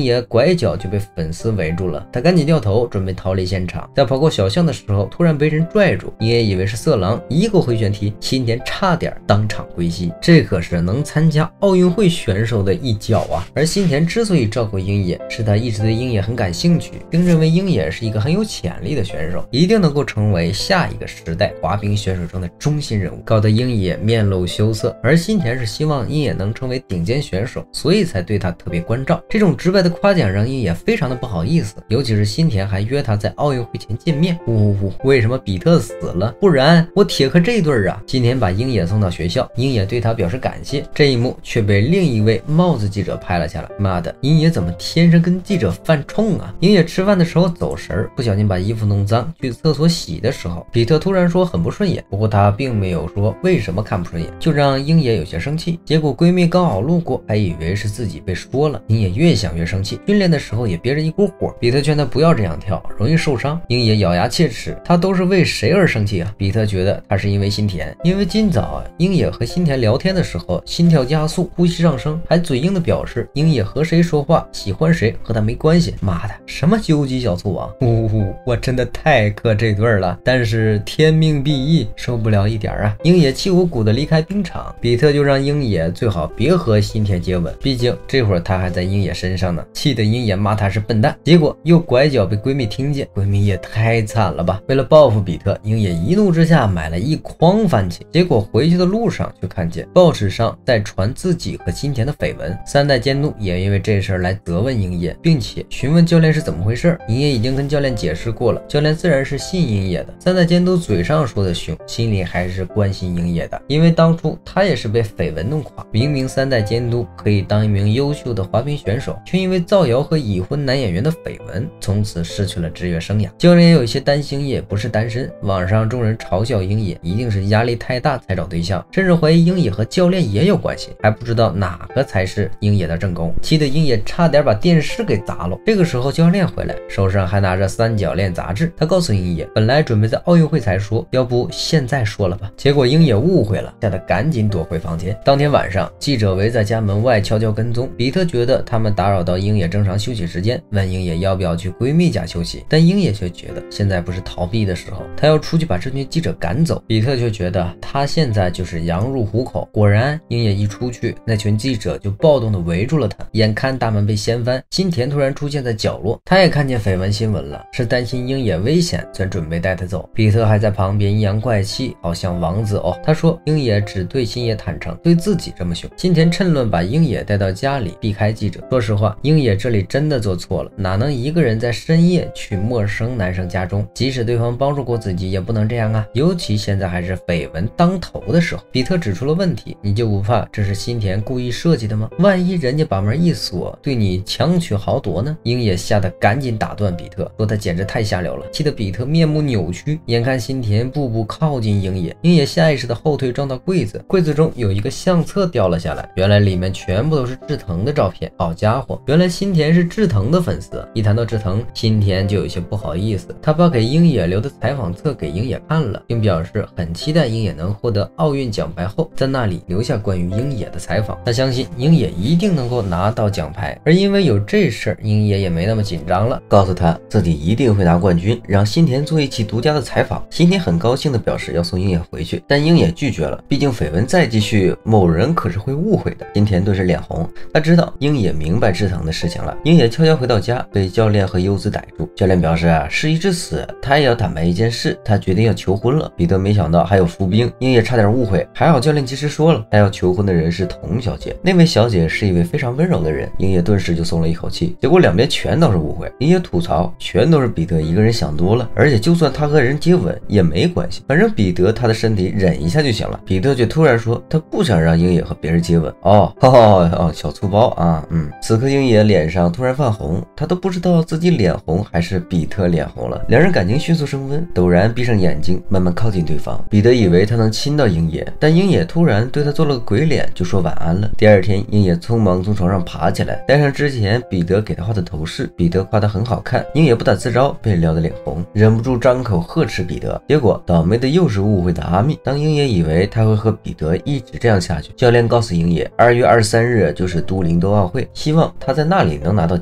野拐角就被粉丝围住了，他赶紧掉头准备逃离现场，在跑过小巷的时候突然被人拽住，鹰野以为是色狼，一个回旋踢，新田差点当场归西，这可是能参加奥运会选手的一角啊。而新田之所以照顾鹰野，是他一直对鹰野很感兴趣，并认为鹰野是一个很有潜力的选手，一定能够成为下一个时代滑冰选手中的中心人物，搞得鹰野面露羞涩。而新田是希望鹰野能成为顶尖选手，所以才对他特别关照。这种直白的夸奖让鹰野非常的不好意思，尤其是新田还约他在奥运会前见面。呜呜呜，为什么比特死了？不然我铁克这对儿啊！新田把鹰野送到学校，鹰野对他表示感谢，这一幕却被另一位帽子记者拍了下来。妈的，鹰野怎么天生跟记者犯冲啊？鹰野吃饭的时候走神，不小心把衣服弄脏，去厕所洗的时候，比特突然说很不顺眼，不过他并没有说为什么看不顺眼，就让鹰野有些生气。结果闺蜜刚好路过，还以为是自己被说了，鹰野越想越生气，训练的时候也憋着一股火。比特劝他不要这样跳，容易受伤。鹰野咬牙切齿，他都是为谁而生气啊？比特觉得他是因为新田，因为今早啊，鹰野和新田聊天的时候，心跳加速，呼吸上升，还嘴硬的表示鹰野和谁说话，喜欢谁和他没关系。妈的，什么究极小醋王！呜呼，我真的太克这对了，但是天命必异，受不了一点啊！鹰野气鼓鼓的离开冰场，比特就让鹰野最好别和新田接吻，毕竟这会儿他还在鹰野身上呢，气得鹰野骂他是笨蛋。结果又拐角被闺蜜听见，闺蜜也太惨了吧！为了报复比特，鹰野一怒之下买了一筐番茄，结果回去的路上却看见报纸上在传自己和新田的绯闻。三代监督也因为这事儿来责问鹰野，并且询问教练是怎么回事。鹰野已经跟教练解释过了，教练自然是信鹰野的。三代监督嘴上说的凶，心里还是关心鹰野的，因为当初他也是被绯闻弄垮。明明三代监督可以当一名优秀的滑冰选手，却因为造谣和已婚男演员的绯闻，从此失去了职业生涯。教练也有一些担心鹰野不是单身，网上众人嘲笑鹰野一定是压力太大才找对象，甚至怀疑鹰野和教练也有关系，还不知道哪个才是鹰野的正宫，气得鹰野差点把电视给砸了。这个时候教练回来，手上还拿着三角恋杂志，他告诉鹰野，本来准备在奥运会才说，要不现在说了吧。结果鹰野误会了，吓得赶紧躲回房间。当天晚上，记者围在家门外悄悄跟踪，比特觉得他们打扰到鹰野正常休息时间，问鹰野要不要去闺蜜家休息，但鹰野却觉得现在不是逃避的时候，他要出去把这群记者赶走。比特却觉得他现在就是羊入虎口。果然，鹰野一出去，那群记者就暴动的围住了他，眼看大门被掀翻，新田突然出现在角落，他也看见绯闻新闻了，是担心鹰野危险，才准备带他走。比特还在旁边阴阳怪气，好像王子哦。他说鹰野只对新野坦诚，对自己这么凶。新田趁乱把鹰野带到家里，避开记者。说实话，鹰野这里真的做错了，哪能一个人在深夜去陌生男生家中，即使对方帮助过自己也不能这样啊，尤其现在还是绯闻当头的时候。比特指出了问题，你就不怕这是新田故意设计的吗？万一人家把门一锁，对你强取豪夺呢？鹰野吓得赶紧打断比特，说他简直太下流了，气得比特面目扭曲。眼看新田步步靠近鹰野，鹰野下意识的后退，撞到柜子，柜子中有一个相册掉了下来，原来里面全部都是志腾的照片。好家伙，原来新田是志腾的粉丝。一谈到志腾，新田就有些不好意思，他把给鹰野留的采访册给鹰野看了，并表示很期待鹰野能获得奥运奖牌后，在那里留下关于鹰野的采访。他相信鹰野一定能够拿到奖牌，而因为有这事儿，鹰野也没那么紧张了，告诉他自己一定会拿冠军，让新田做一期独家的采访。新田很高兴地表示要送鹰野回去，但鹰野拒绝了，毕竟绯闻再继续，某人可是会误会的。新田顿时脸红，他知道鹰野明白志腾的事情了。鹰野悄悄回到家，被教练和优子逮住。教练表示啊，事已至此，他也要坦白一件事，他决定要求婚了。彼得没想到还有伏兵，鹰野差点误会，还好教练及时说了，他要求婚的人是童小姐，那位小姐是一位非常温柔的人。鹰野顿时就松了一口气，结果两边全都是误会。鹰野吐槽，全都是彼得一个人想多了，而且就算他和人接吻也没关系，反正彼得他的身体忍一下就行了。彼得却突然说他不想让鹰野和别人接吻。哦，哦哦，小粗包啊，嗯。此刻鹰野脸上突然泛红，他都不知道自己脸红还是彼得脸红了。两人感情迅速升温，陡然闭上眼睛，慢慢靠近对方。彼得以为他能亲到鹰野，但鹰野突然对他做了个鬼脸，就说晚安了。第二天，鹰野匆忙从床上爬起来，戴上之前彼得给他画的头饰。彼得夸他很好看，鹰野不打自招，被撩得脸红，忍不住张口呵斥彼得。结果倒霉的又是误会的阿密。当鹰野以为他会和彼得一直这样下去，教练告诉鹰野，二月二十三日就是都灵冬奥会，希望他在那里能拿到金牌。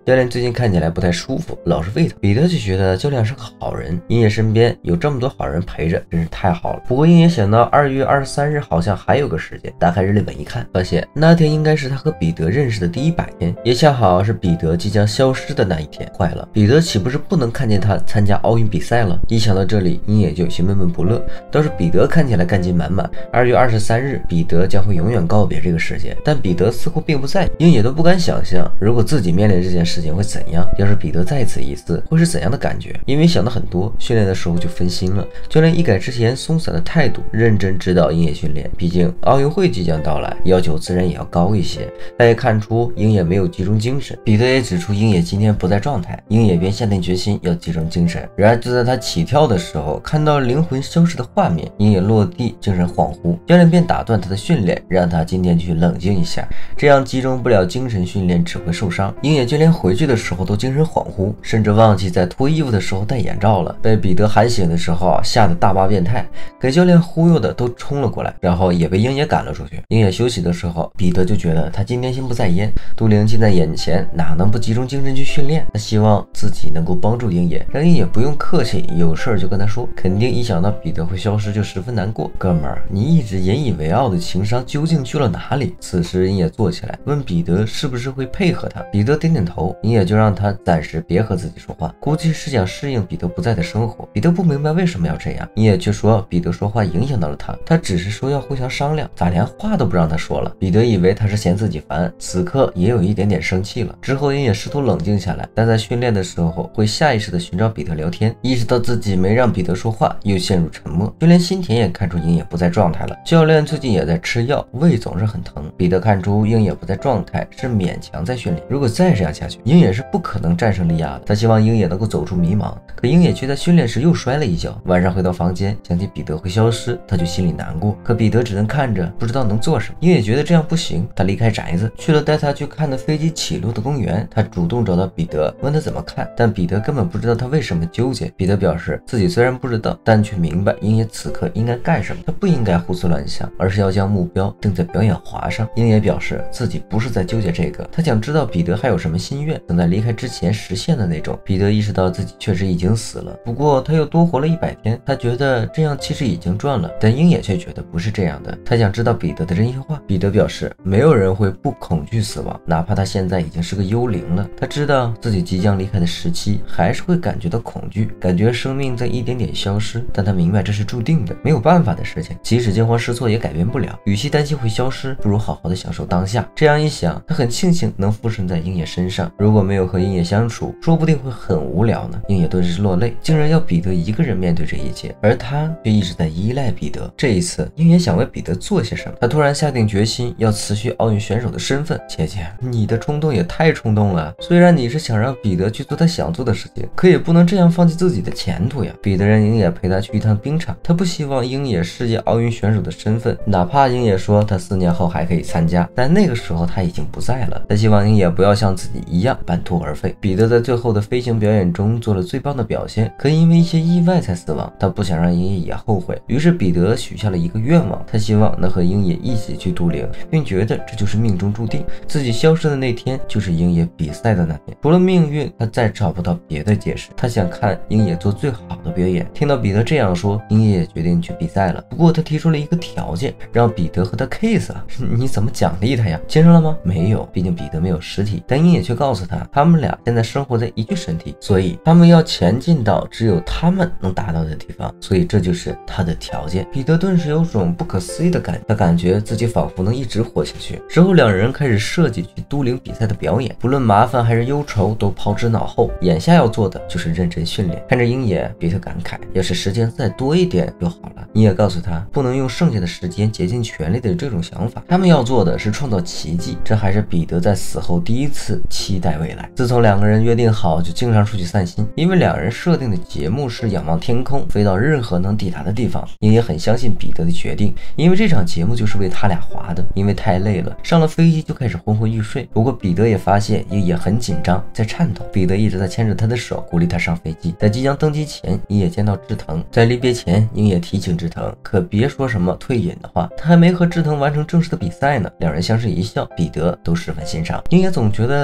教练最近看起来不太舒服，老是喂他。彼得就觉得教练是个好人，鹰野身边有这么多好人陪着，真是太好了。不过鹰野想到二月二十三日好像还有个时间，打开日历本一看，发现那天应该是他和彼得认识的第一百天，也恰好是彼得即将消失的那一天。坏了，彼得岂不是不能看见他参加奥运比赛了？一想到这里，鹰野就有些闷闷不乐。倒是彼得看起来干劲满满。二月二十三日，彼得将会永远告别这个世界，但彼得似乎并不在意。鹰野都不敢想象，如果自己面临这件事情会怎样。要是彼得再次一次，会是怎样的感觉？因为想的很多，训练的时候就分心了。教练一改之前松散的态度，认真指导鹰野训练。毕竟奥运会即将到来，要求自然也要高一些。他也看出鹰野没有集中精神，彼得也指出鹰野今天不在状态，鹰野便下定决心要集中精神。然而就在他起跳的时候，看到灵魂消失的画面，鹰野落地精神恍惚，教练便打断他的训练，让他今天去冷静一下，这样集中不了精神训练只会受伤。鹰野就连回去的时候都精神恍惚，甚至忘记在脱衣服的时候戴眼罩了。被彼得喊醒的时候，吓得大发变态，给教练忽悠的都冲了过来，然后也被鹰野赶了出去。鹰野休息的时候，彼得就觉得他今天心不在焉，都灵近在眼前，哪能不集中精神去训练？他希望自己能够帮助鹰野，让鹰野不用客气，有事儿就跟他说。肯定一想到彼得会消失就十分难过。哥们儿，你一直引以为傲的情商究竟去了哪里？此时鹰野坐起来问彼得是不是会配合他。彼得点点头，鹰野就让他暂时别和自己说话，估计是想适应彼得不在的生活。彼得不明白为什么要这样，鹰野却说彼得说话影响到了他，他只是说要互相商量，咋连话都不让他说了？彼得以为他是嫌自己烦，此刻也有一点点生气了。之后鹰野试图冷静下来，但在训练的时候会下意识的寻找彼得聊天，意识到自己没让彼得说话，又陷入沉默。就连新田也看出鹰野不在状态了，教练最近也在吃药，胃总是很疼。彼得看出鹰野不在状态，是勉强在训练，如果再这样下去，鹰野是不可能战胜利亚的。他希望鹰野能够走出迷茫，可鹰野却在训练时又摔了一跤。晚上回到房间，想起彼得会消失，他就心里难过。可彼得只能看着，不知道能做什么。鹰野觉得这样不行，他离开宅子，去了带他去看的飞机起落的公园。他主动找到彼得，问他怎么看，但彼得根本不知道他为什么纠结。彼得表示自己虽然不知道，但却明白鹰野此刻应该干什么。他不应该胡思乱想，而是要将目标定在表演滑上。鹰野表示自己不是在纠结这个，他想知道彼得还有什么心愿，等在离开之前实现的那种。彼得意识到自己确实已经死了，不过他又多活了一百天，他觉得这样其实已经赚了。但鹰野却觉得不是这样的，他想知道彼得的真心话。彼得表示没有人会不恐惧死亡，哪怕他现在已经是个幽灵了。他知道自己即将离开的时期还是会感觉到恐惧，感觉生命在一点点消失，但他明白这是注定的，没有办法的事情，即使惊慌失措也改变不了。与其担心会消失，不如好好的享受当下。这样一想，他很庆幸能附身在鹰野身上，如果没有和鹰野相处，说不定会很无聊呢。鹰野顿时落泪，竟然要彼得一个人面对这一切，而他却一直在依赖彼得。这一次，鹰野想为彼得做些什么，他突然下定决心要辞去奥运选手的身份。姐姐，你的冲动也太冲动了，虽然你是想让彼得去做他想做的事情，可也不能这样放弃自己的前途呀。彼得让鹰野陪他去一趟冰场，他不希望鹰野世界奥运选手的身份，哪怕鹰野说他四年后还可以参加，但那个时候他已经不在了。他希望鹰野不要像自己一样半途而废。彼得在最后的飞行表演中做了最棒的表现，可因为一些意外才死亡，他不想让鹰野也后悔。于是彼得许下了一个愿望，他希望能和鹰野一起去都灵，并觉得这就是命中注定，自己消失的那天就是鹰野比赛的那天。除了命运，他再找不到别的解释。他想看鹰野做最好的表演。听到彼得这样说，鹰野也决定去比赛了。不过他提出了一个条件，让彼得和他 kiss 啊。你怎么奖励他呀？签上了吗？没有，毕竟彼得没有实体。但鹰野却告诉他，他们俩现在生活在一具身体，所以他们要前进到只有他们能达到的地方，所以这就是他的条件。彼得顿时有种不可思议的感觉，他感觉自己仿佛能一直活下去。之后两人开始设计去都灵比赛的表演，不论麻烦还是忧愁都抛之脑后，眼下要做的就是认真训练。看着鹰野，彼得感慨，要是时间再多一点就好了。鹰野告诉他，不能用剩下的时间竭尽全力的这种想法，他们要做的是创造奇迹。这还是彼得在死后第一次期待未来。自从两个人约定好就经常出去散心，因为两人设定的节目是仰望天空，飞到任何能抵达的地方。鹰野很相信彼得的决定，因为这场节目就是为他俩划的。因为太累了，上了飞机就开始昏昏欲睡。不过彼得也发现鹰野很紧张，在颤抖。彼得一直在牵着他的手，鼓励他上飞机。在即将登机前，鹰野见到志腾，在离别前，鹰野提醒志腾可别说什么退隐的话，他还没和志腾完成正式的比赛呢。两人相视一笑，彼得都十分欣赏。鹰野总觉得最近发生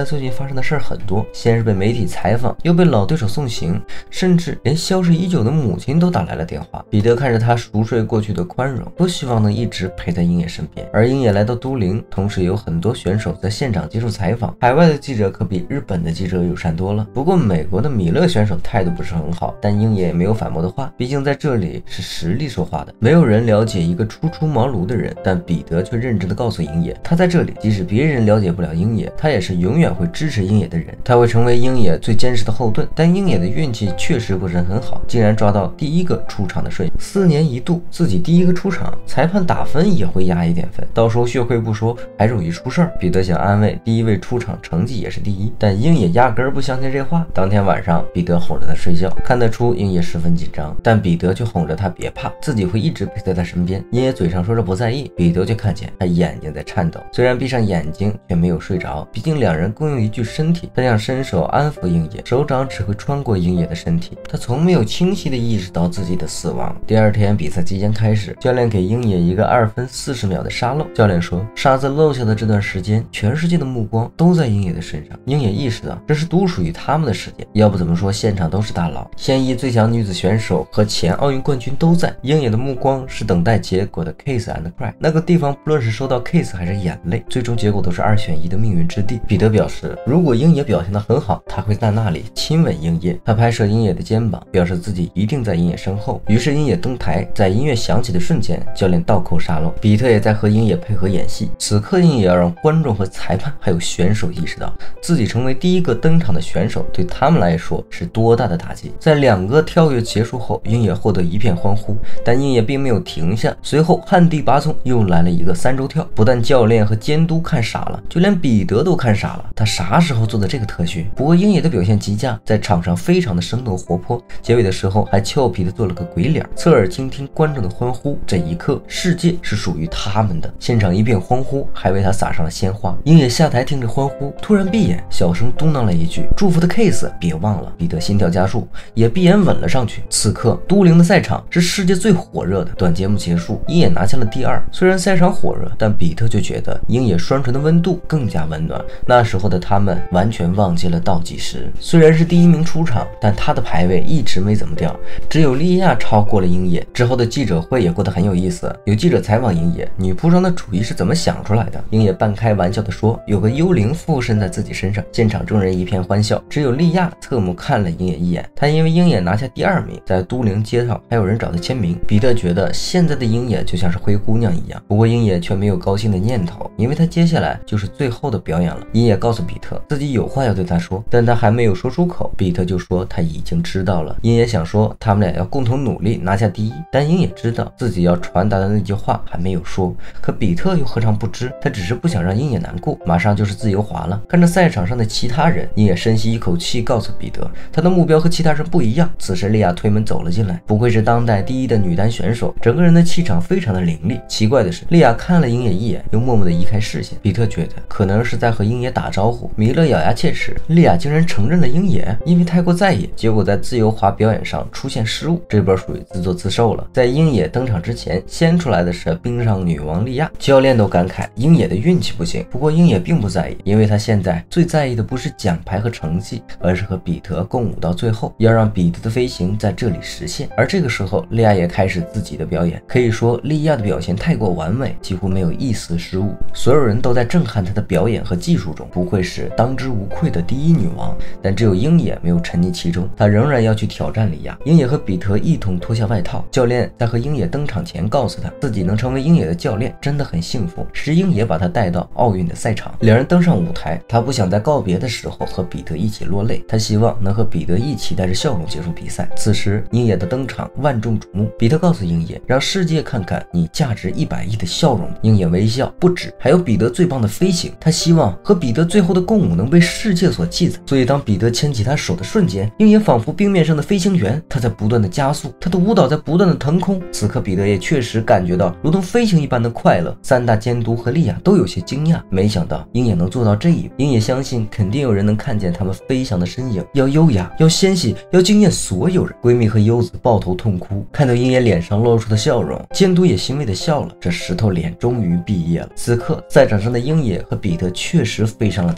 生的事儿很多，先是被媒体采访，又被老对手送行，甚至连消失已久的母亲都打来了电话。彼得看着他熟睡过去的宽容，多希望能一直陪在鹰野身边。而鹰野来到都灵，同时也有很多选手在现场接受采访，海外的记者可比日本的记者友善多了。不过美国的米勒选手态度不是很好，但鹰野也没有反驳的话，毕竟在这里是实力说话的。没有人了解一个初出茅庐的人，但彼得却认真的告诉鹰野，他在这里即使别人了解不了鹰野，他也是永远会支持鹰野的人，他会成为鹰野最坚实的后盾。但鹰野的运气确实不是很好，竟然抓到第一个出场的顺序，四年一度自己第一个出场，裁判打分也会压一点分，到时候血亏不说，还容易出事儿。彼得想安慰第一位出场成绩也是第一，但鹰野压根儿不相信这话。当天晚上，彼得哄着他睡觉，看得出鹰野十分紧张，但彼得却哄着他别怕，自己会一直陪在他身边。鹰野嘴上说着不在意，彼得却看见他眼睛在颤抖，虽然闭上眼睛却没有睡着，毕竟两人共用一具身体。他想伸手安抚鹰野，手掌只会穿过鹰野的身体，他从没有清晰的意识到自己的死亡。第二天比赛即将开始，教练给鹰野一个二分四十秒的沙漏，教练说沙子漏下的这段时间，全世界的目光都在鹰野的身上。鹰野意识到这是独属于他们的时间，要不怎么说现场都是大佬，现役最强女子选手和前奥运冠军都在。鹰野的目光是等待结果的 Kiss and Cry， 那个地方不论是收到 Kiss 还是眼泪，最终结果都是二选一的命运之地。彼得表示，如果鹰野表现得很好，他会在那里亲吻鹰野。他拍摄鹰野的肩膀，表示自己一定在鹰野身后。于是鹰野登台，在音乐响起的瞬间，教练倒扣沙漏，比特也在和鹰野配合演戏。此刻鹰野要让观众和裁判还有选手意识到，自己成为第一个登场的选手对他们来说是多大的打击。在两个跳跃结束后，鹰野获得一片欢呼，但鹰野并没有停下，随后旱地拔葱又来了一个三周跳。不但教练和监督看傻了，就连彼得都看傻了，他啥时候做的这个特训？不过鹰野的表现极佳，在场上非常的生动活泼，结尾的时候还俏皮的做了个鬼脸，侧耳倾听观众的欢呼。这一刻，世界是属于他们的，现场一片欢呼，还为他撒上了鲜花。鹰野下台听着欢呼，突然闭眼，小声嘟囔了一句：“祝福的 Kiss 别忘了。”彼得心跳加速，也闭眼吻了上去。此刻，都灵的赛场是世界最火热的。短节目结束，鹰野拿下了第二。虽然赛场火热，但彼得却觉得鹰野双唇的温度更加温暖。那时候的他们完全忘记了倒计时。虽然是第一名出场，但他的排位一直没怎么掉，只有莉亚超过了鹰野。之后的记者会也过得很有意思，有记者采访鹰野，女扑上的主意是怎么想出来的？鹰野半开玩笑的说，有个幽灵附身在自己身上。现场众人一片欢笑，只有莉亚侧目看了鹰野一眼。他因为鹰野拿下第二名，在都灵街上还有人找他签名。彼得觉得现在的鹰野就像是灰姑娘一样，不过鹰野却没有高兴的念头，因为他接下来就是最后的表演了。鹰野告诉比特自己有话要对他说，但他还没有说出口，比特就说他已经知道了。鹰野想说他们俩要共同努力拿下第一，但鹰野知道自己要传达的那句话还没有说，可比特又何尝不知，他只是不想让鹰野难过。马上就是自由滑了，看着赛场上的其他人，鹰野深吸一口气，告诉彼得他的目标和其他人不一样。此时莉亚推门走了进来，不愧是当代第一的女单选手，整个人的气场非常的凌厉。奇怪的是，莉亚看了鹰野一眼，又默默的移开视线。比特觉得可能是在和鹰野打招呼。米勒咬牙切齿，莉亚竟然承认了鹰野，因为太过在意，结果在自由滑表演上出现失误，这波属于自作自受了。在鹰野登场之前，先出来的是冰上女王莉亚，教练都感慨鹰野的运气不行。不过鹰野并不在意，因为他现在最在意的不是奖牌和成绩，而是和彼得共舞到最后，要让彼得的飞行在这里实现。而这个时候，莉亚也开始自己的表演，可以说莉亚的表现太过完美，几乎没有一丝失误，所有人都在震撼她的表演和技术中，不愧是当之无愧的第一女王。但只有鹰野没有沉溺其中，他仍然要去挑战莉亚。鹰野和比特一同脱下外套，教练在和鹰野登场前告诉他，自己能成为鹰野的教练真的很幸福，是鹰野把他带到奥运的赛场。两人登上舞台，他不想在告别的时候和彼得一起落泪，他希望能和彼得一起带着笑容结束比赛。此时鹰野的登场万众瞩目，彼得告诉鹰野，让世界看看你价值一百亿的笑容。鹰野微笑，不止，还有彼得最棒的飞行。他希望和彼得最后的共舞能被世界所记载。所以当彼得牵起他手的瞬间，鹰野仿佛冰面上的飞行员，他在不断的加速，他的舞蹈在不断的腾空。此刻彼得也确实感觉到如同飞行一般的快乐。三大监督和莉亚都有些惊讶，没想到鹰野能做到这一步。鹰野相信肯定有人能看见他们飞翔的身影，要优雅，要纤细，要惊艳所有人。闺蜜和优子抱头痛哭，看到鹰野脸上露出的笑容，监督也欣慰的笑了，这石头脸终于毕业了。此刻赛场上的鹰野和彼得确实飞上了天，在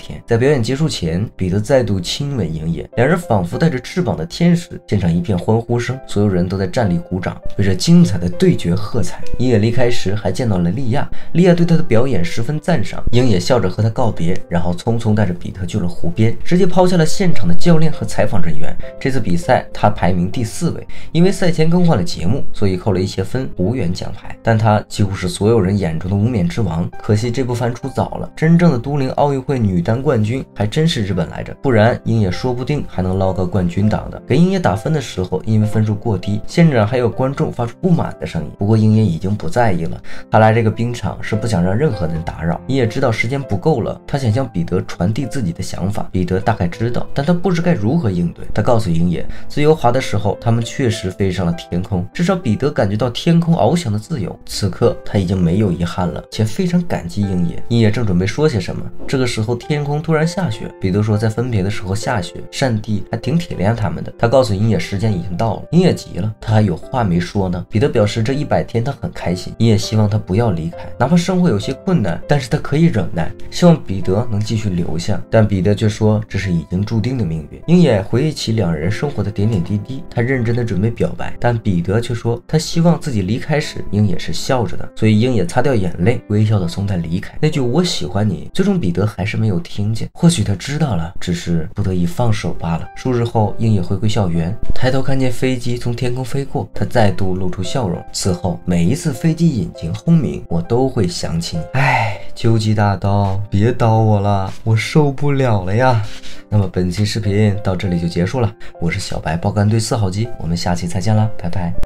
表演结束前，彼得再度亲吻鹰野，两人仿佛带着翅膀的天使。现场一片欢呼声，所有人都在站立鼓掌，为这精彩的对决喝彩。鹰野离开时还见到了莉亚，莉亚对他的表演十分赞赏。鹰野笑着和他告别，然后匆匆带着彼得去了湖边，直接抛下了现场的教练和采访人员。这次比赛他排名第四位，因为赛前更换了节目，所以扣了一些分，无缘奖牌。但他几乎是所有人眼中的无冕之王，可惜这部番出早了，真正的都灵奥运会女单冠军还真是日本来着，不然鹰野说不定还能捞个冠军档的。给鹰野打分的时候，因为分数过低，现场还有观众发出不满的声音。不过鹰野已经不在意了，他来这个冰场是不想让任何人打扰。鹰野知道时间不够了，他想向彼得传递自己的想法。彼得大概知道，但他不知该如何应对。他告诉鹰野，自由滑的时候，他们确实飞上了天空，至少彼得感觉到天空翱翔的自由。此刻他已经没有遗憾了，且非常感激鹰野。鹰野正准备说些什么，这个时候天空突然下雪。彼得说在分别的时候下雪，上帝还挺体谅他们的。他告诉鹰野时间已经到了，鹰野急了，他还有话没说呢。彼得表示这一百天他很开心，鹰野希望他不要离开，哪怕生活有些困难，但是他可以忍耐，希望彼得能继续留下。但彼得却说这是已经注定的命运。鹰野回忆起两人生活的点点滴滴，他认真的准备表白，但彼得却说他希望自己离开时鹰野是笑着的，所以鹰野擦掉眼泪，微笑的送他离开。那句我喜欢你，最终彼得还是没有听见，或许他知道了，只是不得已放手罢了。数日后，鹰野回归校园，抬头看见飞机从天空飞过，他再度露出笑容。此后每一次飞机引擎轰鸣，我都会想起你。唉，究极大刀，别刀我了，我受不了了呀。那么本期视频到这里就结束了，我是小白爆肝队四号机，我们下期再见啦，拜拜。